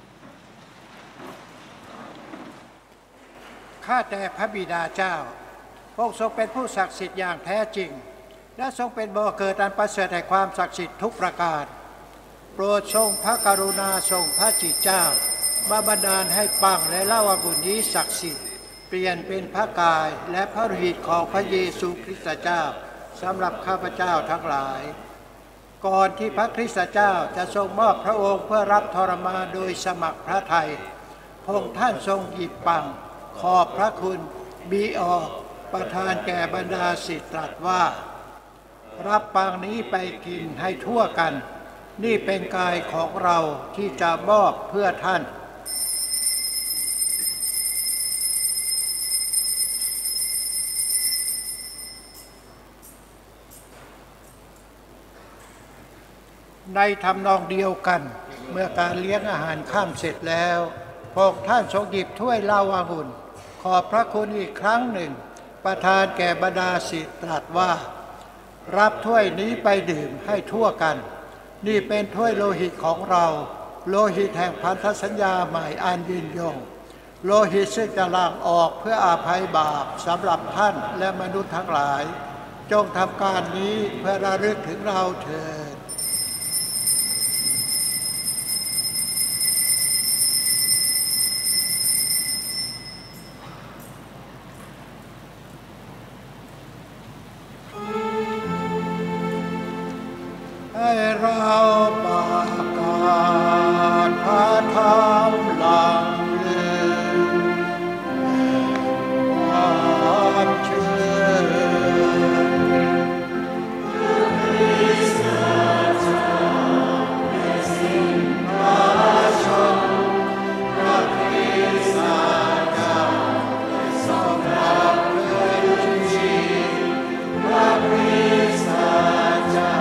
ข้าแต่พระบิดาเจ้าพระองค์ทรงเป็นผู้ศักดิ์สิทธิ์อย่างแท้จริงและทรงเป็นบ่อเกิดอันประเสริฐแห่งความศักดิ์สิทธิ์ทุกประการโปรดทรงพระกรุณาทรงพระจิตเจ้ามาบันดาลให้ปังและเล่าว่าบุญนี้ศักดิ์สิทธิ์เปลี่ยนเป็นพระกายและพระฤทธิ์ของพระเยซูคริสต์เจ้าสำหรับข้าพเจ้าทั้งหลายก่อนที่พระคริสต์เจ้าจะทรงมอบพระองค์เพื่อรับทรมานโดยสมัครพระทัยพระองค์ท่านทรงหยิบปังขอบพระคุณบีออกประทานแก่บรรดาศิษย์ตรัสว่ารับปางนี้ไปกินให้ทั่วกันนี่เป็นกายของเราที่จะมอบเพื่อท่านในทำนองเดียวกันเมื่อการเลี้ยงอาหารข้ามเสร็จแล้วพระองค์ท่านทรงหยิบถ้วยเหล้าองุ่นขอบพระคุณอีกครั้งหนึ่งประทานแก่บรรดาศิษย์ตรัสว่ารับถ้วยนี้ไปดื่มให้ทั่วกันนี่เป็นถ้วยโลหิตของเราโลหิตแห่งพันธสัญญาใหม่อันยืนยงโลหิตซึ่งจะล้างออกเพื่ออาภัยบาปสำหรับท่านและมนุษย์ทั้งหลายจงทำการนี้เพื่อระลึกถึงเราเถิดให้เราประกาศพระธรรมลำเลือความเชื่อพระคริสตเจ้าเป็นสิ่งพระชนพระคริสตเจ้าทรงรับเป็นจริงพระคริสตเจ้า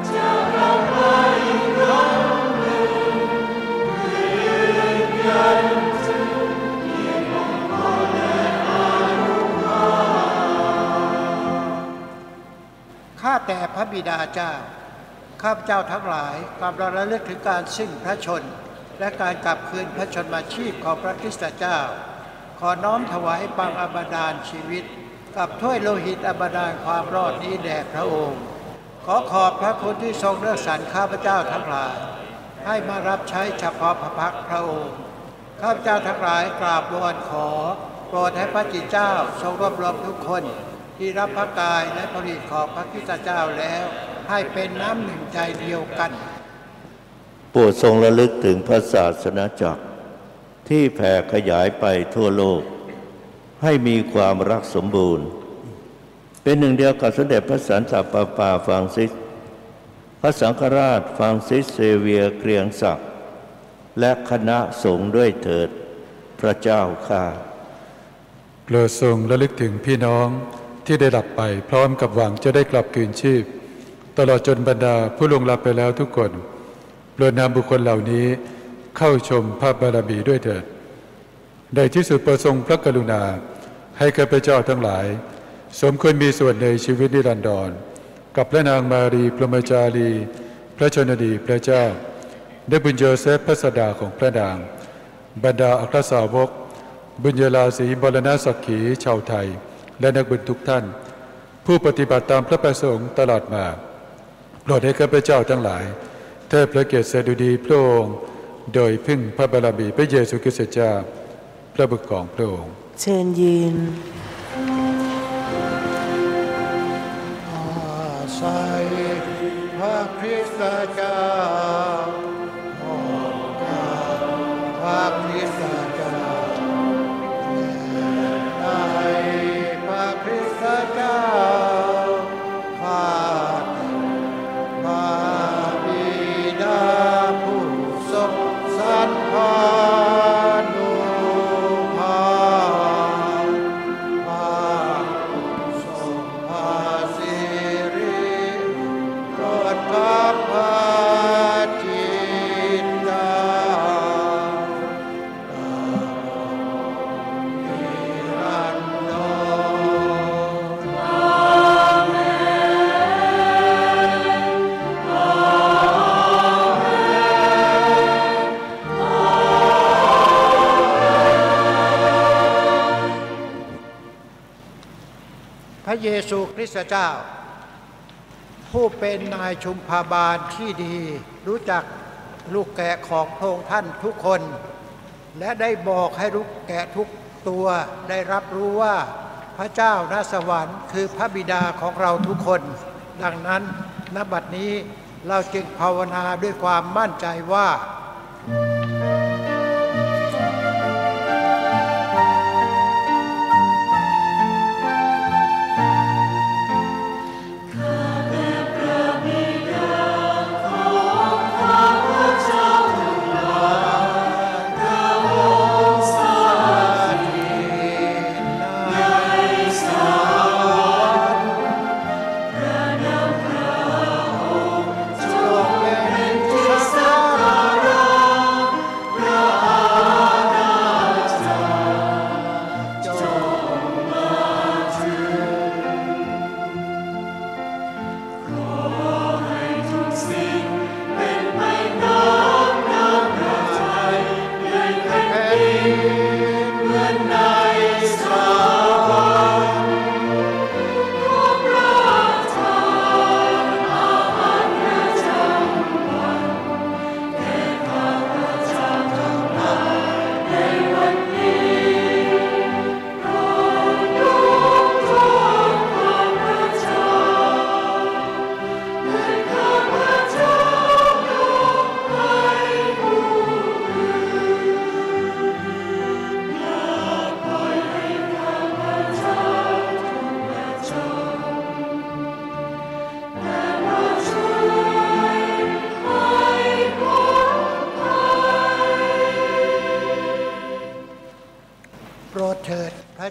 ข้าแต่พระบิดาเจ้าข้าพเจ้าทั้งหลายกำลังระลึกถึงการสิ้นพระชนและการกลับคืนพระชนมาชีพของพระคริสตเจ้าขอน้อมถวายปังอบันดาลชีวิตกับถ้วยโลหิตอบันดาลความรอดนี้แด่พระองค์ขอขอบพระคุณที่ทรงเลือกสรรข้าพเจ้าทั้งหลายให้มารับใช้เฉพาะพระพักพระองค์ข้าพเจ้าทั้งหลายกราบวอนขอโปรดให้พระจิตเจ้าทรงรวบรวมทุกคนที่รับพระกายและพระฤทธิ์ของพระคริสตเจ้าแล้วให้เป็นน้ำหนึ่งใจเดียวกันโปรดทรงระลึกถึงพระศาสนาจักรที่แผ่ขยายไปทั่วโลกให้มีความรักสมบูรณ์เป็นหนึ่งเดียวกับสมเด็จพระสันตะปาปาฟรานซิสพระสังฆราชฟรานซิสเซเวียร์เกรียงศักดิ์และคณะสงฆ์ด้วยเถิดพระเจ้าข้าโปรดทรงระลึกถึงพี่น้องที่ได้หลับไปพร้อมกับหวังจะได้กลับคืนชีพตลอดจนบรรดาผู้ล่วงลับไปแล้วทุกคนโปรดนำบุคคลเหล่านี้เข้าชมพระบารมีด้วยเถิดในที่สุดประทรงพระกรุณาให้ข้าพเจ้าทั้งหลายสมควรมีส่วนในชีวิตนิรันดรกับพระนางมารีพรหมจารีพระชนนีพระเจ้าได้บุญโยเซฟพระสดาของพระนางบรรดาอัครสาวกบุญญาลาสีบรณสักขีชาวไทยและนักบุญทุกท่านผู้ปฏิบัติตามพระประสงค์ตลอดมาโปรดให้ข้าพเจ้าทั้งหลายเทิดพระเกียรติสดุดีพระองค์โดยพึ่งพระบารมีพระเยซูคริสต์เจ้าพระบุตรของพระองค์เชิญยืนใส่พระคริสตเจ้าพระคริสตเจ้าในพระคริสตเจ้าข้าพระบิดาผู้ทรงสรรพานุภาพพระผู้ทรงพาสิริโปรดกับพระจิตตาพระเยซูคริสต์เจ้าผู้เป็นนายชุมพาบาลที่ดีรู้จักลูกแกะของพระองค์ท่านทุกคนและได้บอกให้ลูกแกะทุกตัวได้รับรู้ว่าพระเจ้าณสวรรค์คือพระบิดาของเราทุกคนดังนั้นณบัดนี้เราจึงภาวนาด้วยความมั่นใจว่าข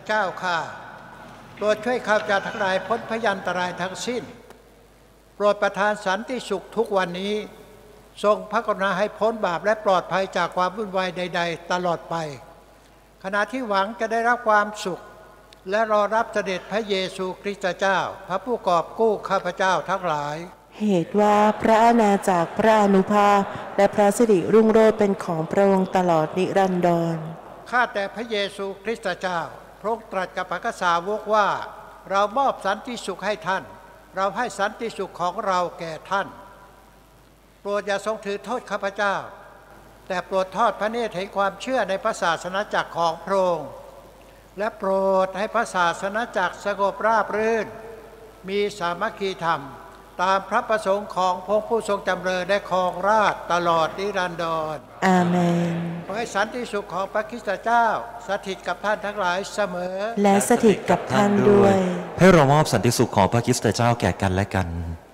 เจ้าข้าโปรดช่วยข้าพเจ้าทั้งหลายพ้นพยันตรายทั้งสิ้นโปรดประทานสันติสุขทุกวันนี้ทรงพระกรุณาให้พ้นบาปและปลอดภัยจากความวุ่นวายใดๆตลอดไปขณะที่หวังจะได้รับความสุขและรอรับเสด็จพระเยซูคริสต์เจ้าพระผู้กอบกู้ข้าพเจ้าทั้งหลายเหตุว่าพระอาณาจักรพระอานุภาพและพระสิริรุ่งโรจน์เป็นของพระองค์ตลอดนิรันดรข้าแต่พระเยซูคริสต์เจ้าพระองค์ตรัสกับพระกษาวกว่าเรามอบสันติสุขให้ท่านเราให้สันติสุขของเราแก่ท่านโปรดอย่าทรงถือโทษข้าพเจ้าแต่โปรดทอดพระเนตรแห่งความเชื่อในพระศาสนาจักรของพระองค์และโปรดให้พระศาสนาจักรสงบราบรื่นมีสามัคคีธรรมตามพระประสงค์ของพระผู้ทรงจำเริญและครองราชย์ตลอดนิรันดรอาเมนขอให้สันติสุขของพระคริสต์เจ้าสถิตกับท่านทั้งหลายเสมอและสถิตกับท่านด้วยให้เรามอบสันติสุขของพระคริสต์เจ้าแก่กันและกัน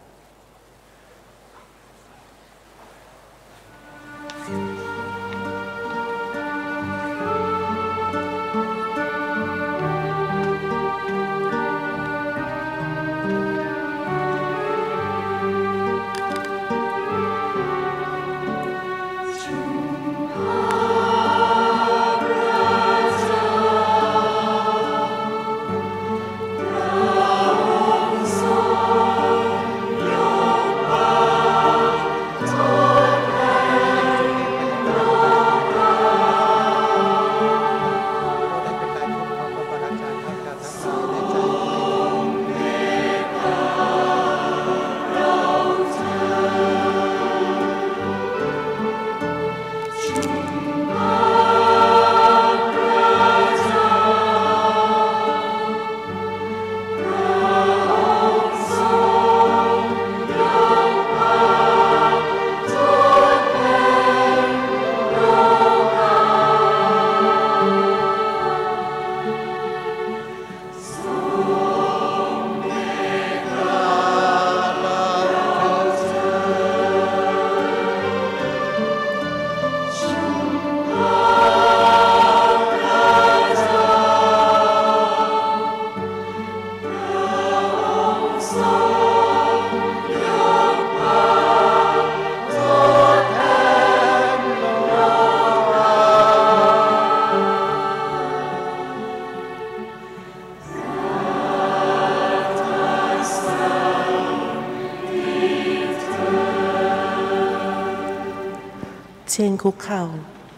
เชิญคุกเข่า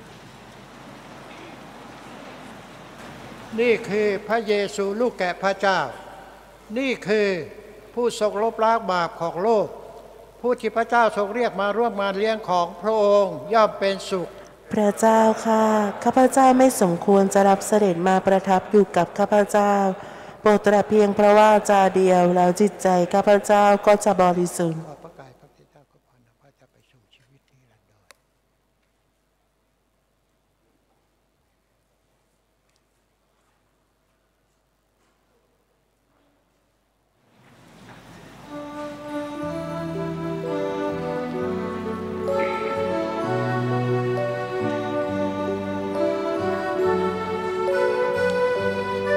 นี่คือพระเยซูลูกแกะพระเจ้านี่คือผู้ทรงลบล้างบาปของโลกผู้ที่พระเจ้าทรงเรียกมาร่วมงานเลี้ยงของพระองค์ย่อมเป็นสุขพระเจ้าข้าข้าพเจ้าไม่สมควรจะรับเสด็จมาประทับอยู่กับข้าพเจ้าโปรดตรัสเพียงพระวาจาเดียวแล้วจิตใจข้าพเจ้าก็จะบริสุทธิ์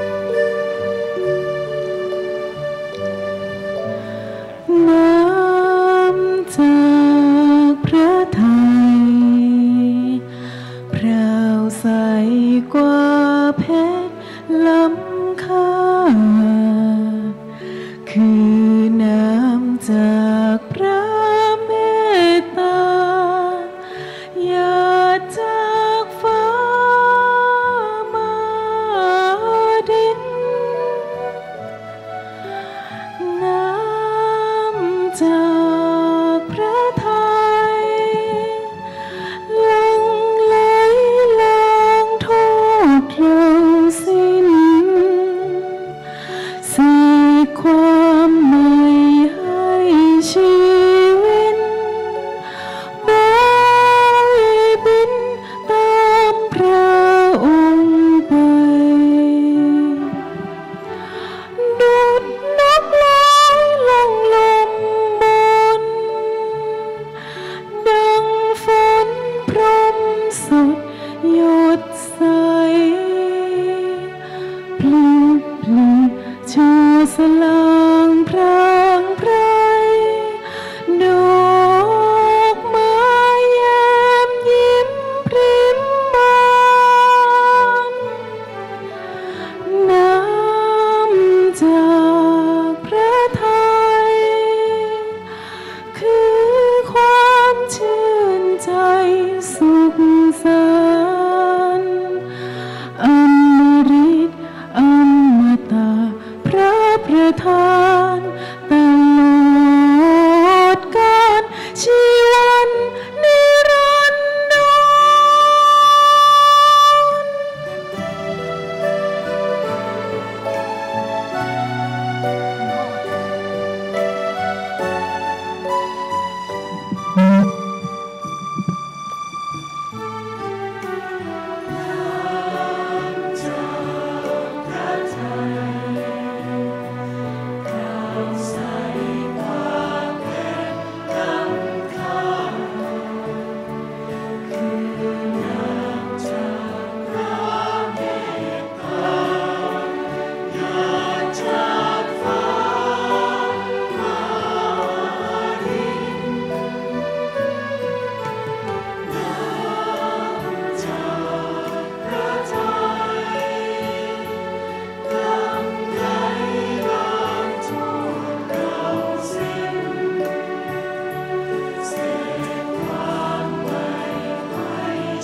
No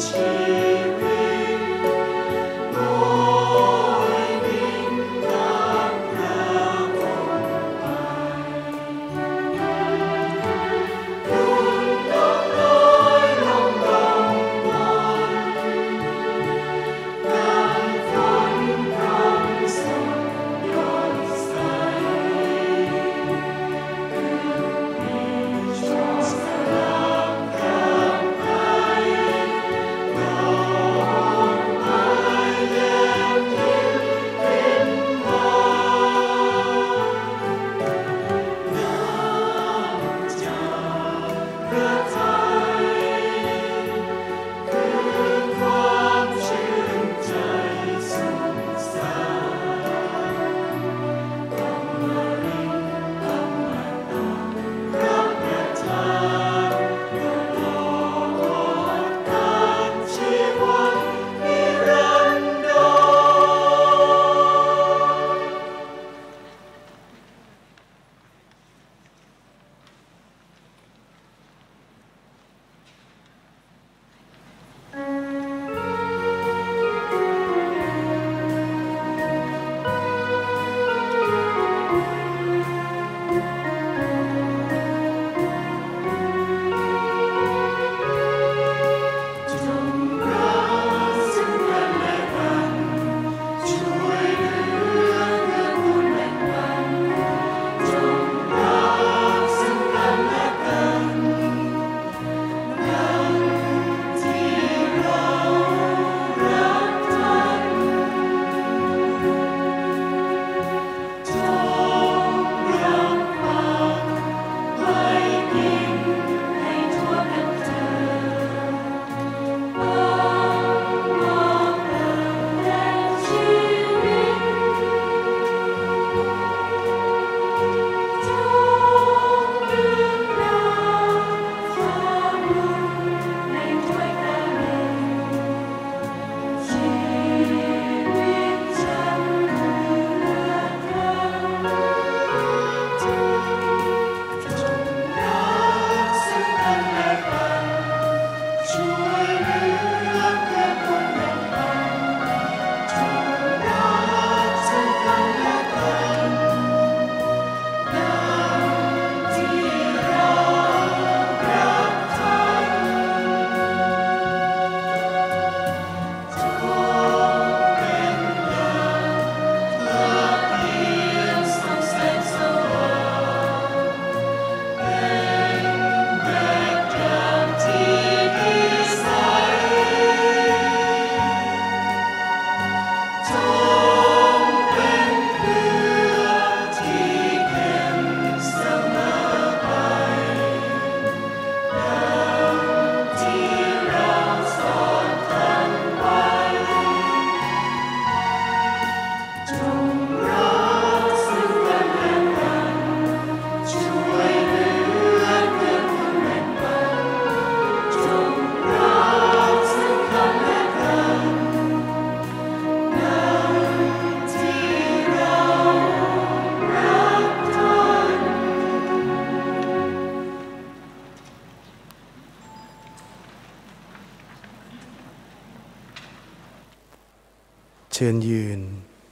เชิญยืน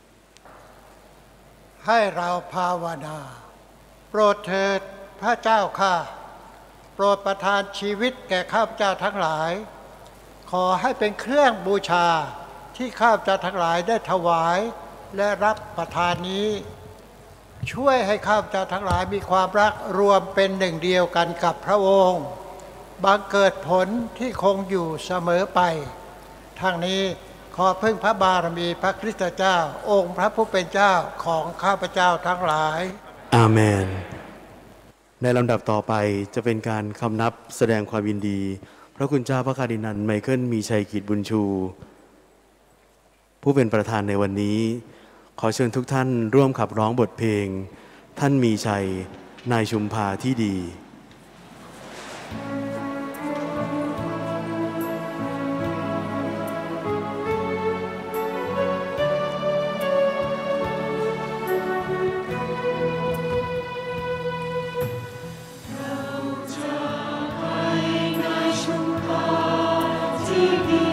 ให้เราภาวนาโปรดเถิดพระเจ้าข้าโปรดประทานชีวิตแก่ข้าพเจ้าทั้งหลายขอให้เป็นเครื่องบูชาที่ข้าพเจ้าทั้งหลายได้ถวายและรับประทานนี้ช่วยให้ข้าพเจ้าทั้งหลายมีความรักรวมเป็นหนึ่งเดียวกันกับพระองค์บังเกิดผลที่คงอยู่เสมอไปทั้งนี้ขอพึ่งพระบารมีพระคริสตเจ้าองค์พระผู้เป็นเจ้าของข้าพเจ้าทั้งหลายอาเมนในลำดับต่อไปจะเป็นการคำนับแสดงความยินดีพระคุณเจ้าพระคาร์ดินัลไมเคิลมีชัยกิจบุญชูผู้เป็นประธานในวันนี้ขอเชิญทุกท่านร่วมขับร้องบทเพลงท่านมีชัยนายชุมพาที่ดีที่ดี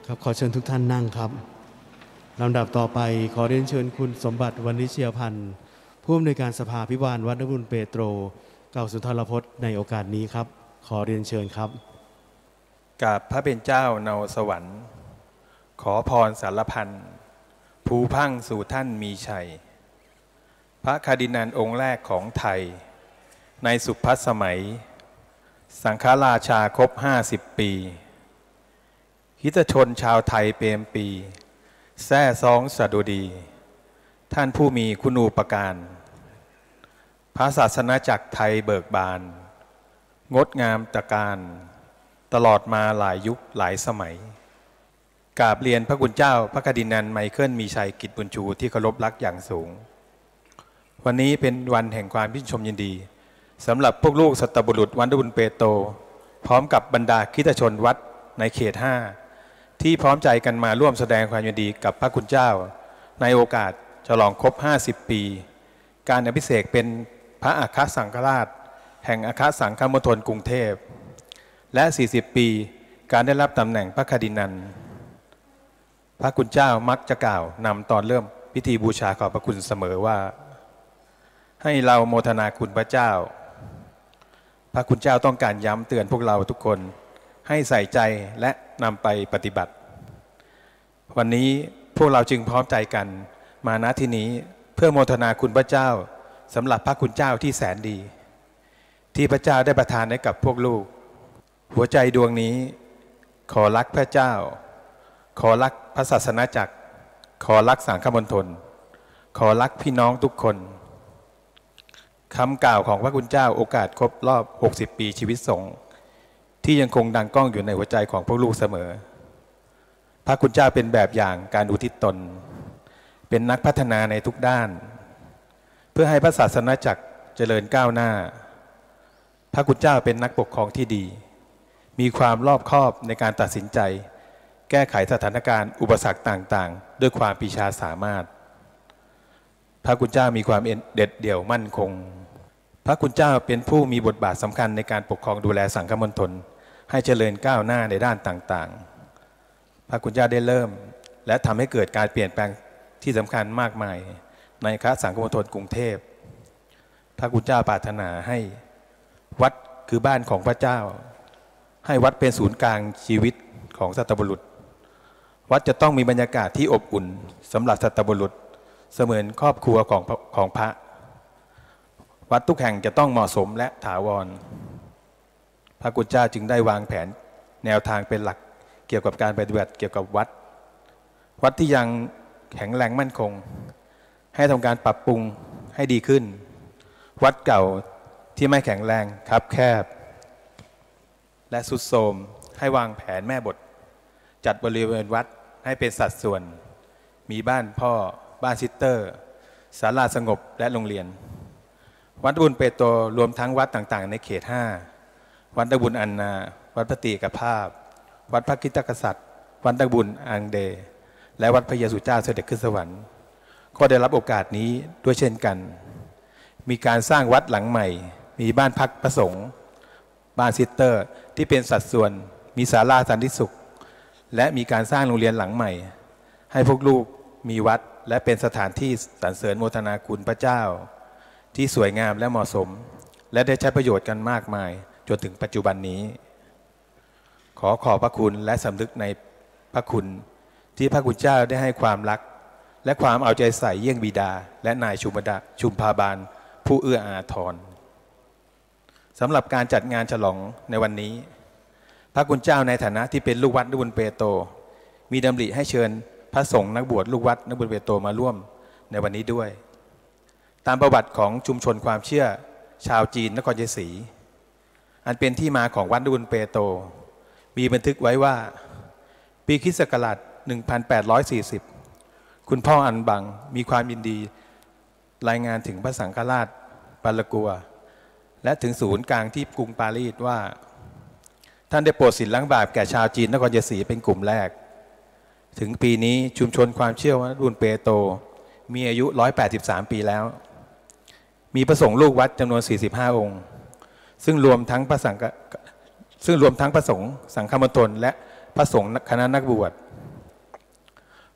ครับขอเชิญทุกท่านนั่งครับลำดับต่อไปขอเรียนเชิญคุณสมบัติวณิชยพันธ์ผู้อำนวยการสภาภิบาลวัดนบุญเปโตรกล่าวสุนทรพจน์ในโอกาสนี้ครับขอเรียนเชิญครับกราบพระเป็นเจ้าเนาสวรรค์ขอพรสารพันภูพังสู่ท่านมีชัยพระคาร์ดินัลองค์แรกของไทยในสุพัสมัยสังฆราชาครบห้าสิบปีฮิตชนชาวไทยเปรมปีแซ่ซองสดุดีท่านผู้มีคุณูปการพระศาสนาจักรไทยเบิกบานงดงามตระการตลอดมาหลายยุคหลายสมัยกราบเรียนพระคุณเจ้าพระคาร์ดินัลไมเคิลมีชัยกิจบุญชูที่เคารพรักอย่างสูงวันนี้เป็นวันแห่งความชื่นชมยินดีสำหรับพวกลูกสัตบุรุษวัดนบุญเปโตรพร้อมกับบรรดาคริสตชนวัดในเขตห้าที่พร้อมใจกันมาร่วมแสดงความยินดีกับพระคุณเจ้าในโอกาสฉลองครบห้าสิบปีการอภิเษกเป็นพระอัครสังฆราชแห่งอัครสังฆมณฑลกรุงเทพและสี่สิบปีการได้รับตำแหน่งพระคาร์ดินัลพระคุณเจ้ามักจะกล่าวนำตอนเริ่มพิธีบูชาขอบพระคุณเสมอว่าให้เราโมทนาคุณพระเจ้าพระคุณเจ้าต้องการย้ำเตือนพวกเราทุกคนให้ใส่ใจและนำไปปฏิบัติวันนี้พวกเราจึงพร้อมใจกันมาณที่นี้เพื่อโมทนาคุณพระเจ้าสำหรับพระคุณเจ้าที่แสนดีที่พระเจ้าได้ประทานให้กับพวกลูกหัวใจดวงนี้ขอรักพระเจ้าขอรักพระศาสนาจักรขอรักสังฆมณฑลขอรักพี่น้องทุกคนคำกล่าวของพระคุณเจ้าโอกาสครบรอบหกสิบปีชีวิตสงฆ์ที่ยังคงดังก้องอยู่ในหัวใจของพวกลูกเสมอพระคุณเจ้าเป็นแบบอย่างการอุทิศตนเป็นนักพัฒนาในทุกด้านเพื่อให้พระศาสนาจักรเจริญก้าวหน้าพระคุณเจ้าเป็นนักปกครองที่ดีมีความรอบคอบในการตัดสินใจแก้ไขสถานการณ์อุปสรรคต่างๆด้วยความปรีชาสามารถพระคุณเจ้ามีความเด็ดเดี่ยวมั่นคงพระคุณเจ้าเป็นผู้มีบทบาทสำคัญในการปกครองดูแลสังฆมณฑลให้เจริญก้าวหน้าในด้านต่างๆพระคุณเจ้าได้เริ่มและทำให้เกิดการเปลี่ยนแปลงที่สำคัญมากมายในคณะสังฆมณฑลกรุงเทพพระคุณเจ้าปรารถนาให้วัดคือบ้านของพระเจ้าให้วัดเป็นศูนย์กลางชีวิตของสัตบุรุษวัดจะต้องมีบรรยากาศที่อบอุ่นสำหรับสัตบุรุษเสมือนครอบครัวของของพระวัดทุกแห่งจะต้องเหมาะสมและถาวรพระคุณเจ้าจึงได้วางแผนแนวทางเป็นหลักเกี่ยวกับการปฏิบัติเกี่ยวกับวัดวัดที่ยังแข็งแรงมั่นคงให้ทำการปรับปรุงให้ดีขึ้นวัดเก่าที่ไม่แข็งแรงคับแคบและทรุดโทรมให้วางแผนแม่บทจัดบริเวณวัดให้เป็นสัดส่วนมีบ้านพ่อบ้านซิสเตอร์ศาลาสงบและโรงเรียนวัดบุญเปโตรรวมทั้งวัดต่างๆในเขตห้าวัดตะบุญอันนาวัดพระตรีกภาพวัดพระคริสตกษัตริย์วัดตะบุญอังเดและวัดพระเยซูเจ้าเสด็จขึ้นสวรรค์ก็ได้รับโอกาสนี้ด้วยเช่นกันมีการสร้างวัดหลังใหม่มีบ้านพักพระสงฆ์บ้านซิสเตอร์ที่เป็นสัดส่วนมีศาลาสันติสุขและมีการสร้างโรงเรียนหลังใหม่ให้พวกลูกมีวัดและเป็นสถานที่สรรเสริญโมทนาคุณพระเจ้าที่สวยงามและเหมาะสมและได้ใช้ประโยชน์กันมากมายจนถึงปัจจุบันนี้ขอขอบพระคุณและสำนึกในพระคุณที่พระคุณเจ้าได้ให้ความรักและความเอาใจใส่เยี่ยงบิดาและนายชุมดาชุมพาบาลผู้เอื้ออาทรสำหรับการจัดงานฉลองในวันนี้พระคุณเจ้าในฐานะที่เป็นลูกวัดนบุญเปโตรมีดำริให้เชิญพระสงฆ์นักบวชลูกวัดนบุญเปโตรมาร่วมในวันนี้ด้วยตามประวัติของชุมชนความเชื่อชาวจีนนครชัยศรีอันเป็นที่มาของวัดนบุญเปโตรมีบันทึกไว้ว่าปีคริสต์ศักราชหนึ่งพันแปดร้อยสี่สิบคุณพ่ออันบังมีความยินดีรายงานถึงพระสังฆราชปาลกัวและถึงศูนย์กลางที่กรุงปารีสว่าท่านได้โปรดศีลล้างบาปแก่ชาวจีนนครชัยศรีเป็นกลุ่มแรกถึงปีนี้ชุมชนความเชื่อวัดบุญเปโตรมีอายุหนึ่งร้อยแปดสิบสามปีแล้วมีพระสงฆ์ลูกวัดจำนวนสี่สิบห้าองค์ซึ่งรวมทั้งพระสังฆซึ่งรวมทั้งพระสงฆ์สังฆมณฑลและพระสงฆ์คณะนักบวช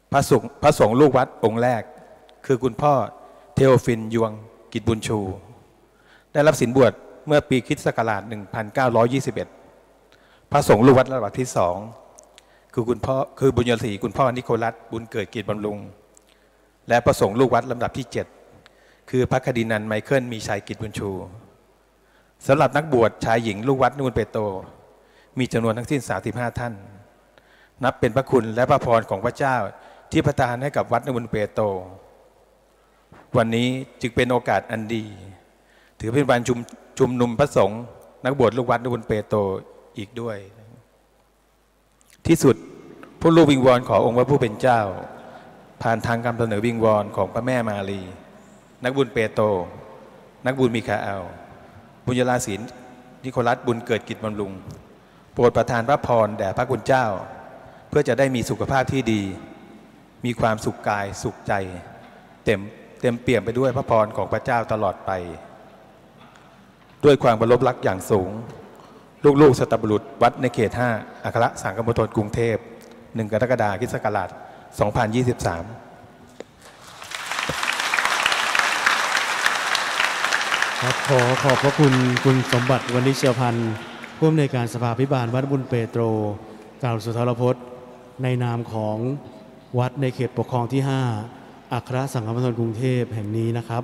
พระสงฆ์พระสงฆ์ลูกวัดองค์แรกคือคุณพ่อเทโอฟินยวงกิจบุญชูได้รับศีลบวชเมื่อปีคริสต์ศักราชหนึ่งพันเก้าร้อยยี่สิบเอ็ดพระสงฆ์ลูกวัดระดับที่สองคือคุณพ่อคือบุญยศรีคุณพ่อนิโคลัสบุญเกิดกิจบำรุงและพระสงฆ์ลูกวัดลำดับที่เจ็ดคือพระคดินันไมเคิลมีชัยกิจบุญชูสำหรับนักบวชชายหญิงลูกวัดนูนเปโตรมีจำนวนทั้งสิ้นสามสิบห้าท่านนับเป็นพระคุณและพระพรของพระเจ้าที่ประทานให้กับวัดนูนเปโตรวันนี้จึงเป็นโอกาสอันดีถือเป็นวันชุมชุมนุมพระสงฆ์นักบวชลูกวัดนูนเปโตรอีกด้วยที่สุดผู้ลูกวิงวอนขอองค์พระผู้เป็นเจ้าผ่านทางคำเสนอวิงวอนของพระแม่มารีนักบุญเปโตรนักบุญมิคาเอลบุญยราศีนิโคลัสบุญเกิดกิจบำรุงโปรดประทานพระพรแด่พระคุณเจ้าเพื่อจะได้มีสุขภาพที่ดีมีความสุขกายสุขใจเต็มเต็มเปี่ยมไปด้วยพระพรของพระเจ้าตลอดไปด้วยความเคารพรักอย่างสูงลูกๆสัตบุรุษวัดในเขตห้าอัครสังฆมณฑลกรุงเทพหนึ่งกรกฎาคมคริสต์ศักราชสองพันยี่สิบสามครับขอขอบพระคุณคุณสมบัติวณิชพันธ์ผู้อำนวยการสภาภิบาลวัดบุญเปโตรกล่าวสุนทรพจน์ในนามของวัดในเขตปกครองที่ห้าอัครสังฆมณฑลกรุงเทพแห่งนี้นะครับ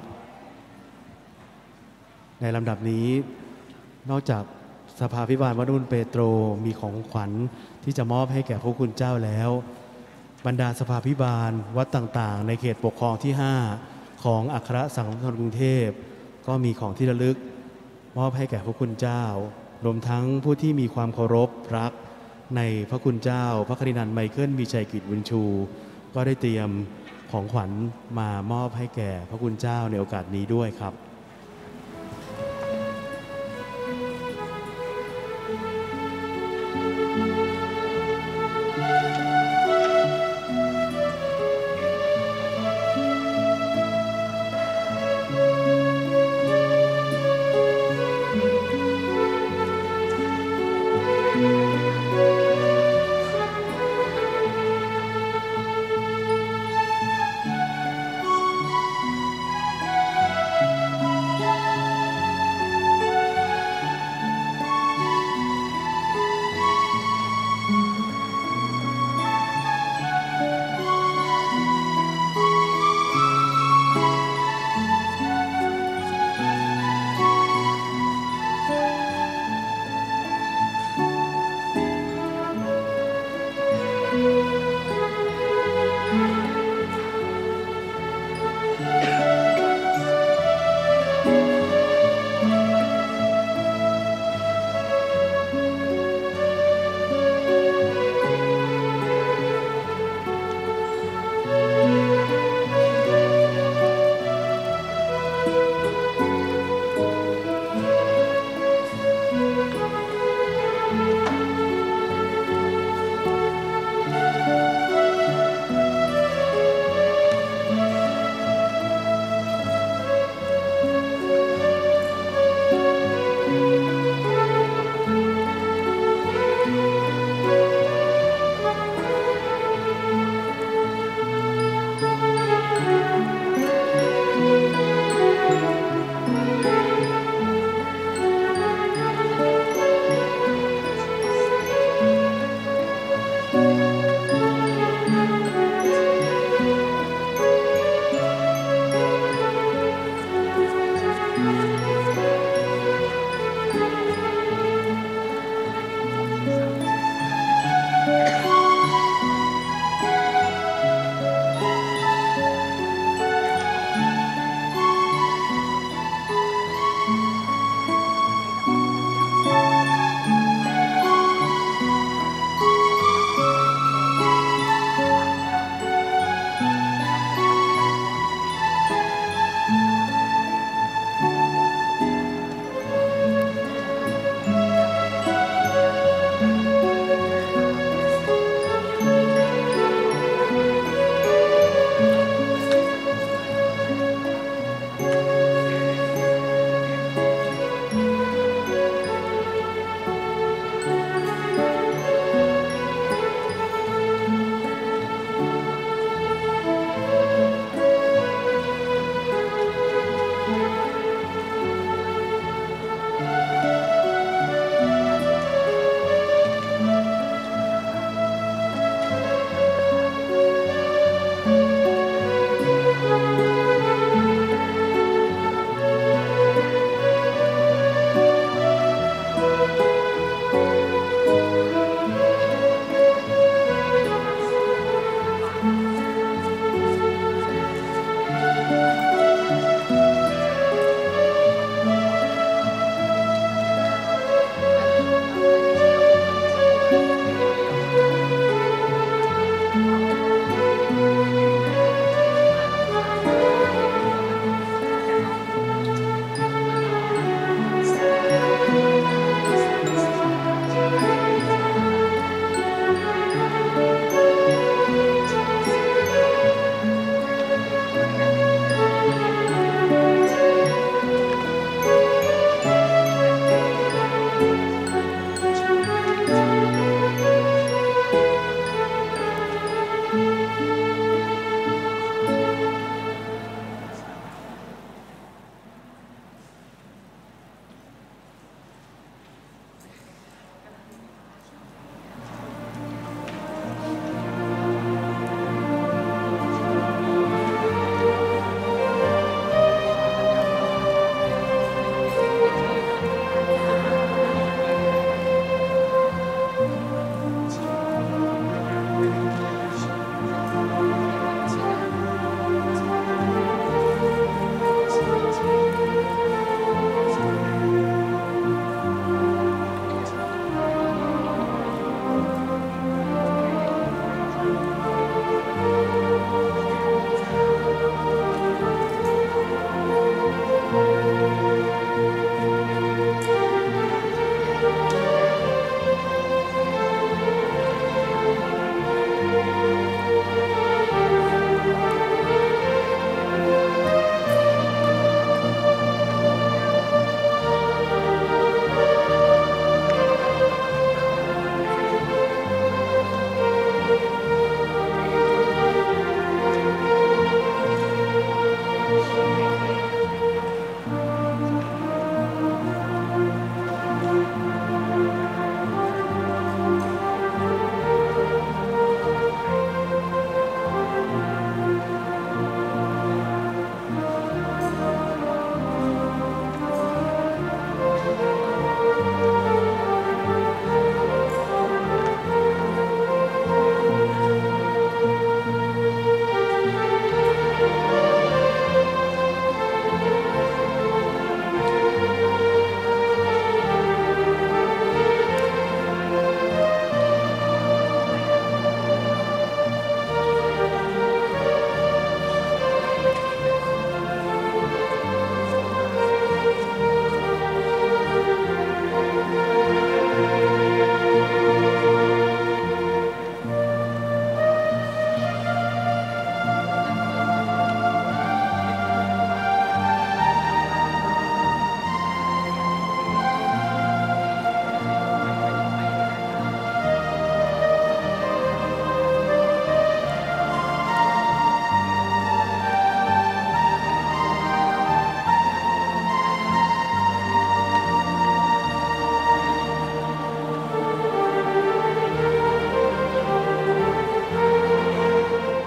ในลำดับนี้นอกจากสภาภิบาลวัดบุญเปโตรมีของขวัญที่จะมอบให้แก่พระคุณเจ้าแล้วบรรดาสภาภิบาลวัดต่างๆในเขตปกครองที่ห้าของอัครสังฆมณฑลกรุงเทพก็มีของที่ระลึกมอบให้แก่พระคุณเจ้ารวมทั้งผู้ที่มีความเคารพรักในพระคุณเจ้าพระคดินันไมเคิลมีชัยกิจบุญชูก็ได้เตรียมของขวัญมามอบให้แก่พระคุณเจ้าในโอกาสนี้ด้วยครับ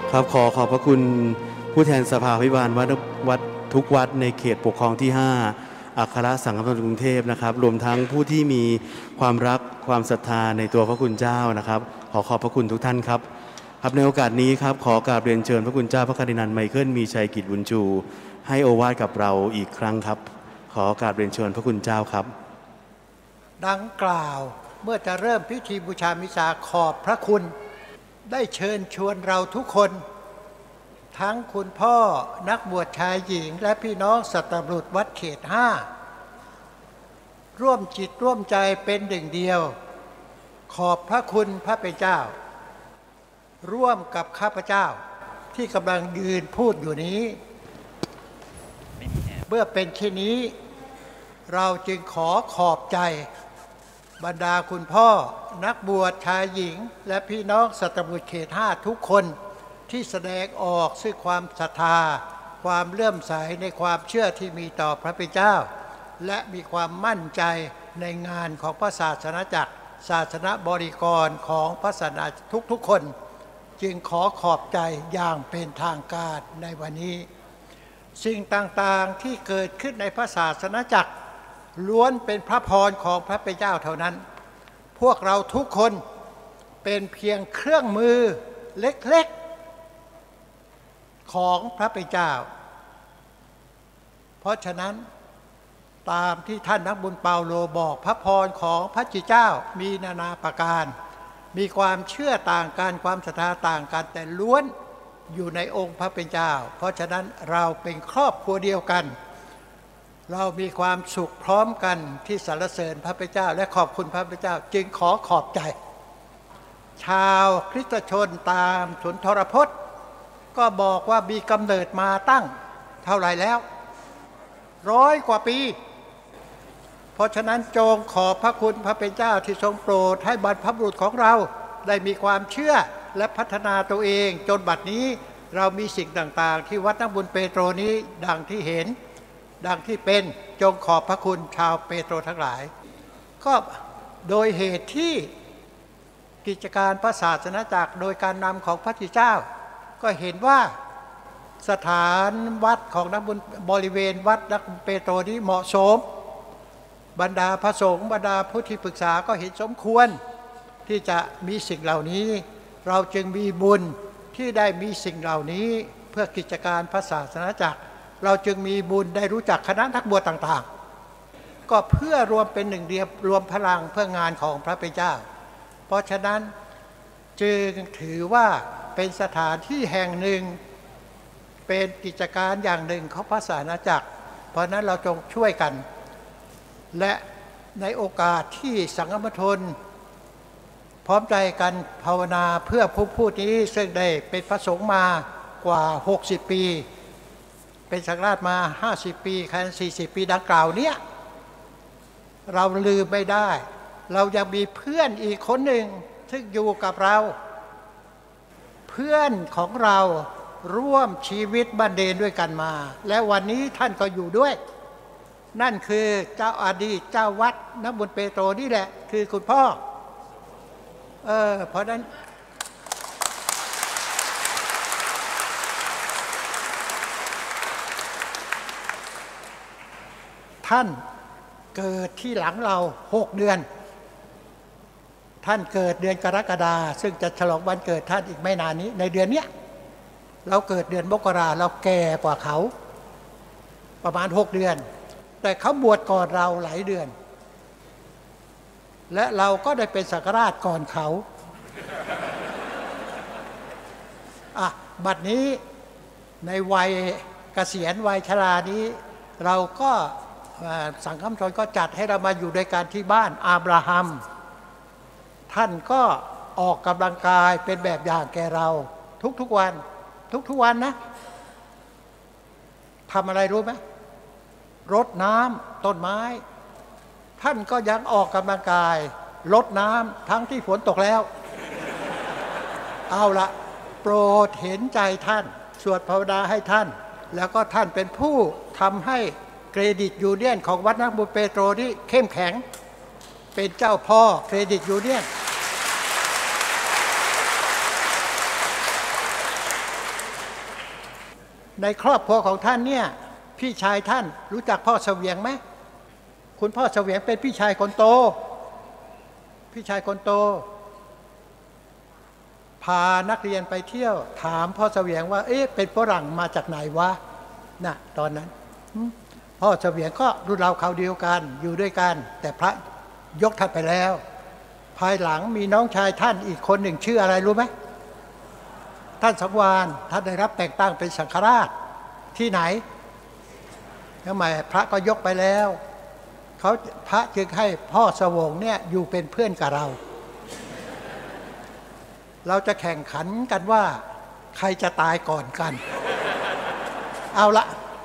ครับขอขอบพระคุณผู้แทนสภาภิบาลวัดวัดทุกวัดในเขตปกครองที่ห้าอัครสังฆปรินกรุงเทพนะครับรวมทั้งผู้ที่มีความรักความศรัทธาในตัวพระคุณเจ้านะครับขอขอบพระคุณทุกท่านครับครับในโอกาสนี้ครับขอกราบเรียนเชิญพระคุณเจ้าพระคาร์ดินัลไมเคิลมีชัยกิจบุญชูให้โอวาทกับเราอีกครั้งครับขอกราบเรียนเชิญพระคุณเจ้าครับดังกล่าวเมื่อจะเริ่มพิธีบูชามิสาขอบพระคุณได้เชิญชวนเราทุกคนทั้งคุณพ่อนักบวชชายหญิงและพี่น้องสัตบุรุษวัดเขตห้าร่วมจิตร่วมใจเป็นหนึ่งเดียวขอบพระคุณพระเป็นเจ้าร่วมกับข้าพเจ้าที่กำลังยืนพูดอยู่นี้เมื่อเป็นเช่นนี้เราจึงขอขอบใจบรรดาคุณพ่อนักบวชชายหญิงและพี่น้องสัตบุรุษเขตห้าทุกคนที่แสดงออกซึ่งความศรัทธาความเลื่อมใสในความเชื่อที่มีต่อพระเป็นเจ้าและมีความมั่นใจในงานของพระศาสนาจักรศาสนาบริกรของพระศาสนาทุกๆคนจึงขอขอบใจอย่างเป็นทางการในวันนี้สิ่งต่างๆที่เกิดขึ้นในพระศาสนาจักรล้วนเป็นพระพรของพระเป็นเจ้าเท่านั้นพวกเราทุกคนเป็นเพียงเครื่องมือเล็กๆของพระเป็นเจ้าเพราะฉะนั้นตามที่ท่านนักบุญเปาโลบอกพระพรของพระจิเจ้ามีนานาประการมีความเชื่อต่างกันความศรัทธาต่างกันแต่ล้วนอยู่ในองค์พระเป็นเจ้าเพราะฉะนั้นเราเป็นครอบครัวเดียวกันเรามีความสุขพร้อมกันที่สรรเสริญพระเป็นเจ้าและขอบคุณพระเป็นเจ้าจึงขอขอบใจชาวคริสตชนตามสุนทรพจน์ก็บอกว่ามีกำเนิดมาตั้งเท่าไหร่แล้วร้อยกว่าปีเพราะฉะนั้นจงขอบพระคุณพระเป็นเจ้าที่ทรงโปรดให้บรรพบุรุษของเราได้มีความเชื่อและพัฒนาตัวเองจนบัดนี้เรามีสิ่งต่างๆที่วัดนักบุญเปโตรนี้ดังที่เห็นดังที่เป็นจงขอบพระคุณชาวเปโตรทั้งหลายก็โดยเหตุที่กิจการพระศาสนาจักรโดยการนำของพระเจ้าก็เห็นว่าสถานวัดของนักบุญบริเวณวัดนักบุญเปโตรนี้เหมาะสมบรรดาพระสงฆ์บรรดาผู้ที่ปรึกษาก็เห็นสมควรที่จะมีสิ่งเหล่านี้เราจึงมีบุญที่ได้มีสิ่งเหล่านี้เพื่อกิจการพระศาสนาจักรเราจึงมีบุญได้รู้จักคณะนักบวชต่างๆก็เพื่อรวมเป็นหนึ่งเดียวรวมพลังเพื่องานของพระเป็นเจ้าเพราะฉะนั้นจึงถือว่าเป็นสถานที่แห่งหนึ่งเป็นกิจการอย่างหนึ่งของพระศาสนาจักรเพราะนั้นเราจงช่วยกันและในโอกาสที่สังฆมณฑลพร้อมใจกันภาวนาเพื่อผู้พูดนี้ซึ่งได้เป็นพระสงฆ์มากว่าหกสิบปีเป็นสังฆราชมาห้าสิบปีคันสี่สิบปีดังกล่าวเนี้ยเราลืมไม่ได้เรายังมีเพื่อนอีกคนหนึ่งซึ่งอยู่กับเราเพื่อนของเราร่วมชีวิตบันเดนด้วยกันมาและวันนี้ท่านก็อยู่ด้วยนั่นคือเจ้าอดีตเจ้าวัดนักบุญเปโตรนี่แหละคือคุณพ่อเออเพราะนั้นท่านเกิดที่หลังเราหกเดือนท่านเกิดเดือนกรกฎาคมซึ่งจะฉลองวันเกิดท่านอีกไม่นานนี้ในเดือนนี้เราเกิดเดือนมกราเราแก่กว่าเขาประมาณหกเดือนแต่เขาบวชก่อนเราหลายเดือนและเราก็ได้เป็นสังฆราชก่อนเขาอ่ะบัดนี้ในวัยเกษียณวัยชรานี้เราก็สังฆมณฑลก็จัดให้เรามาอยู่ด้วยกันที่บ้านอาบราฮัมท่านก็ออกกำลังกายเป็นแบบอย่างแก่เราทุกๆวันทุกๆวันนะทำอะไรรู้ไหมรดน้ำต้นไม้ท่านก็ยังออกกำลังกายรดน้ำทั้งที่ฝนตกแล้วเอาละโปรดเห็นใจท่านสวดภาวนาให้ท่านแล้วก็ท่านเป็นผู้ทำให้เครดิตยูเนียนของวัดนักบุญเปโตรนี่เข้มแข็งเป็นเจ้าพ่อเครดิตยูเนียนในครอบครัวของท่านเนี่ยพี่ชายท่านรู้จักพ่อเสวียงไหมคุณพ่อเสวียงเป็นพี่ชายคนโตพี่ชายคนโตพานักเรียนไปเที่ยวถามพ่อเสวียงว่าเอ๊ะเป็นฝรั่งมาจากไหนวะน่ะตอนนั้นพ่อเสวียงก็รุ่นเราเขาเดียวกันอยู่ด้วยกันแต่พระยกท่านไปแล้วภายหลังมีน้องชายท่านอีกคนหนึ่งชื่ออะไรรู้ไหมท่านสังวานท่านได้รับแต่งตั้งเป็นสังฆราชที่ไหนทำไมพระก็ยกไปแล้วเขาพระจึงให้พ่อสวงเนี่ยอยู่เป็นเพื่อนกับเราเราจะแข่งขันกันว่าใครจะตายก่อนกันเอาละ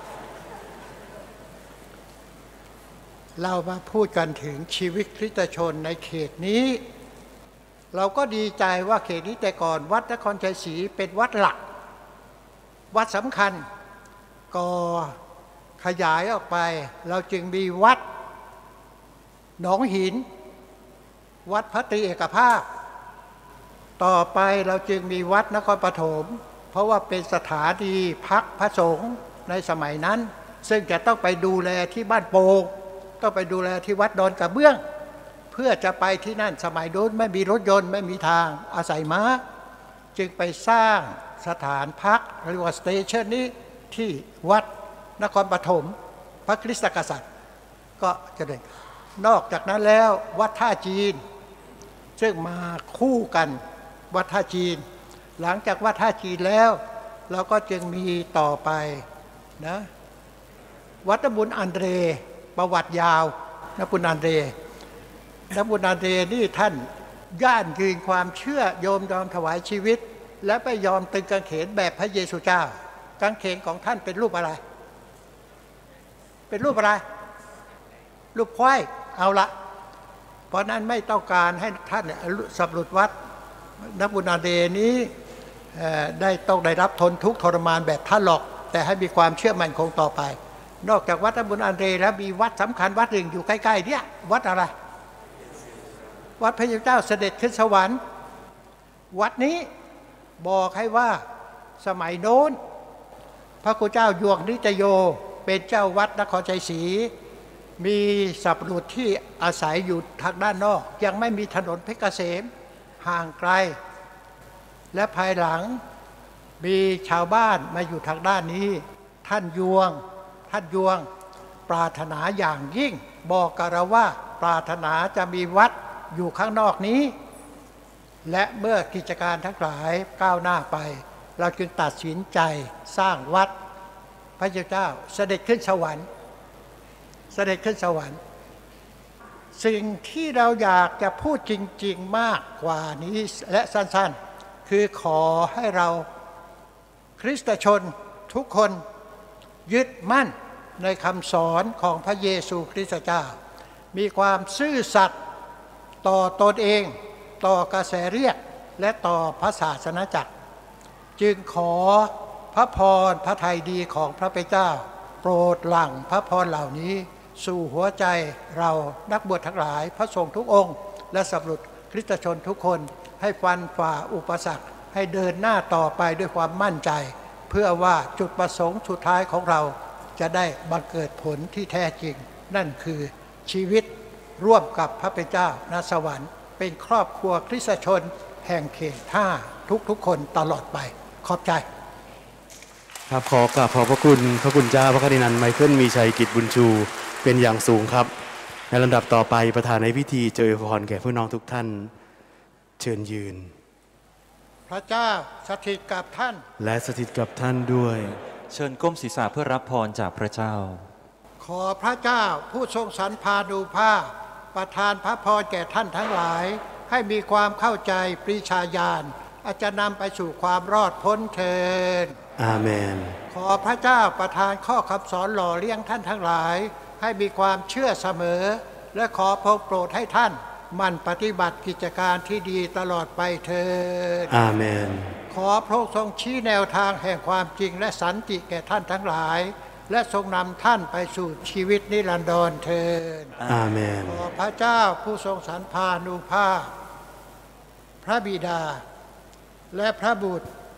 เรามาพูดกันถึงชีวิตคริสตชนในเขตนี้เราก็ดีใจว่าเขตนี้แต่ก่อนวัดนครชัยศรีเป็นวัดหลักวัดสำคัญก็ขยายออกไปเราจึงมีวัดหนองหินวัดพระตรีเอกภาพต่อไปเราจึงมีวัดนครปฐมเพราะว่าเป็นสถานีพักพระสงฆ์ในสมัยนั้นซึ่งจะต้องไปดูแลที่บ้านโป่งต้องไปดูแลที่วัดดอนกระเบื้องเพื่อจะไปที่นั่นสมัยโน้นไม่มีรถยนต์ไม่มีทางอาศัยม้าจึงไปสร้างสถานพักเรียกว่าสเตชันนี้ที่วัดนครปฐมพระคริสตกษัตริย์ก็จะได้นอกจากนั้นแล้ววัดท่าจีนซึ่งมาคู่กันวัดท่าจีนหลังจากวัดท่าจีนแล้วเราก็จึงมีต่อไปนะวัดนบุญอันเดรประวัติยาวนบุญอันเดรนบุญอันเดรนี่ท่านย่านยืนความเชื่อโยมยอมถวายชีวิตและไม่ยอมตึงกางเขนแบบพระเยซูเจ้ากางเขนของท่านเป็นรูปอะไรเป็นรูปอะไรรูปควายเอาละเพราะนั้นไม่ต้องการให้ท่านสำรวจวัดนบุญอันเดรนี้ได้ต้องได้รับทนทุกข์ทรมานแบบท่านหรอกแต่ให้มีความเชื่อมั่นคงต่อไปนอกจากวัดนบุญอันเดรแล้วมีวัดสำคัญวัดหนึ่งอยู่ใกล้ๆเนี่ยวัดอะไรวัดพระเจ้าเสด็จขึ้นสวรรค์วัดนี้บอกให้ว่าสมัยโน้นพระคุณเจ้ายวงนิจโยเป็นเจ้าวัดนครชัยศรีมีสับรุษที่อาศัยอยู่ทางด้านนอกยังไม่มีถนนเพชรเกษมห่างไกลและภายหลังมีชาวบ้านมาอยู่ทางด้านนี้ท่านยวงท่านยวงปรารถนาอย่างยิ่งบอกกับเราว่าปรารถนาจะมีวัดอยู่ข้างนอกนี้และเมื่อกิจการทั้งหลายก้าวหน้าไปเราจึงตัดสินใจสร้างวัดพระเจ้าเสด็จขึ้นสวรรค์เสด็จขึ้นสวรรค์สิ่งที่เราอยากจะพูดจริงๆมากกว่านี้และสั้นๆคือขอให้เราคริสตชนทุกคนยึดมั่นในคำสอนของพระเยซูคริสต์เจ้ามีความซื่อสัตย์ต่อตนเองต่อกระแสเรียกและต่อพระศาสนาจักรจึงขอพระพรพระทัยดีของพระเป็นเจ้าโปรดหลั่งพระพรเหล่านี้สู่หัวใจเรานักบวชทั้งหลายพระสงฆ์ทุกองค์และสำหรับคริสตชนทุกคนให้ฟันฝ่าอุปสรรคให้เดินหน้าต่อไปด้วยความมั่นใจเพื่อว่าจุดประสงค์สุดท้ายของเราจะได้บังเกิดผลที่แท้จริงนั่นคือชีวิตร่วมกับพระเป็นเจ้าณสวรรค์เป็นครอบครัวคริสตชนแห่งเขตท่าทุกๆคนตลอดไปขอบใจครับขอกราบขอบพระคุณพระคุณเจ้าพระคาร์ดินัลไมเคิลมีชัยกิจบุญชูเป็นอย่างสูงครับในลำดับต่อไปประธานในพิธีจะอวยพรแก่พี่น้องทุกท่านเชิญยืนพระเจ้าสถิตกับท่านและสถิตกับท่านด้วยเชิญก้มศีรษะเพื่อรับพรจากพระเจ้าขอพระเจ้าผู้ทรงสรรพานุภาพประทานพระพรแก่ท่านทั้งหลายให้มีความเข้าใจปรีชาญาณอาจจะนำไปสู่ความรอดพ้นเถิดอาเมนขอพระเจ้าประทานข้อคำสอนหล่อเลี้ยงท่านทั้งหลายให้มีความเชื่อเสมอและขอพระโปรดให้ท่านมั่นปฏิบัติกิจการที่ดีตลอดไปเถิดอาเมนขอพระองค์ทรงชี้แนวทางแห่งความจริงและสันติแก่ท่านทั้งหลายและทรงนำท่านไปสู่ชีวิตนิรันดรเถิดอาเมนขอพระเจ้าผู้ทรงสรรพานุภาพพระบิดาและพระบุตร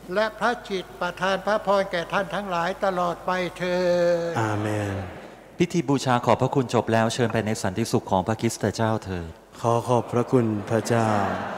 และพระจิตรประทานพระพรแก่ท่านทั้งหลายตลอดไปเถิดอาเมนพิธีบูชาขอบพระคุณจบแล้วเชิญไปในสันติสุขของพระคริสตเจ้าเถิดขอขอบพระคุณพระเจ้า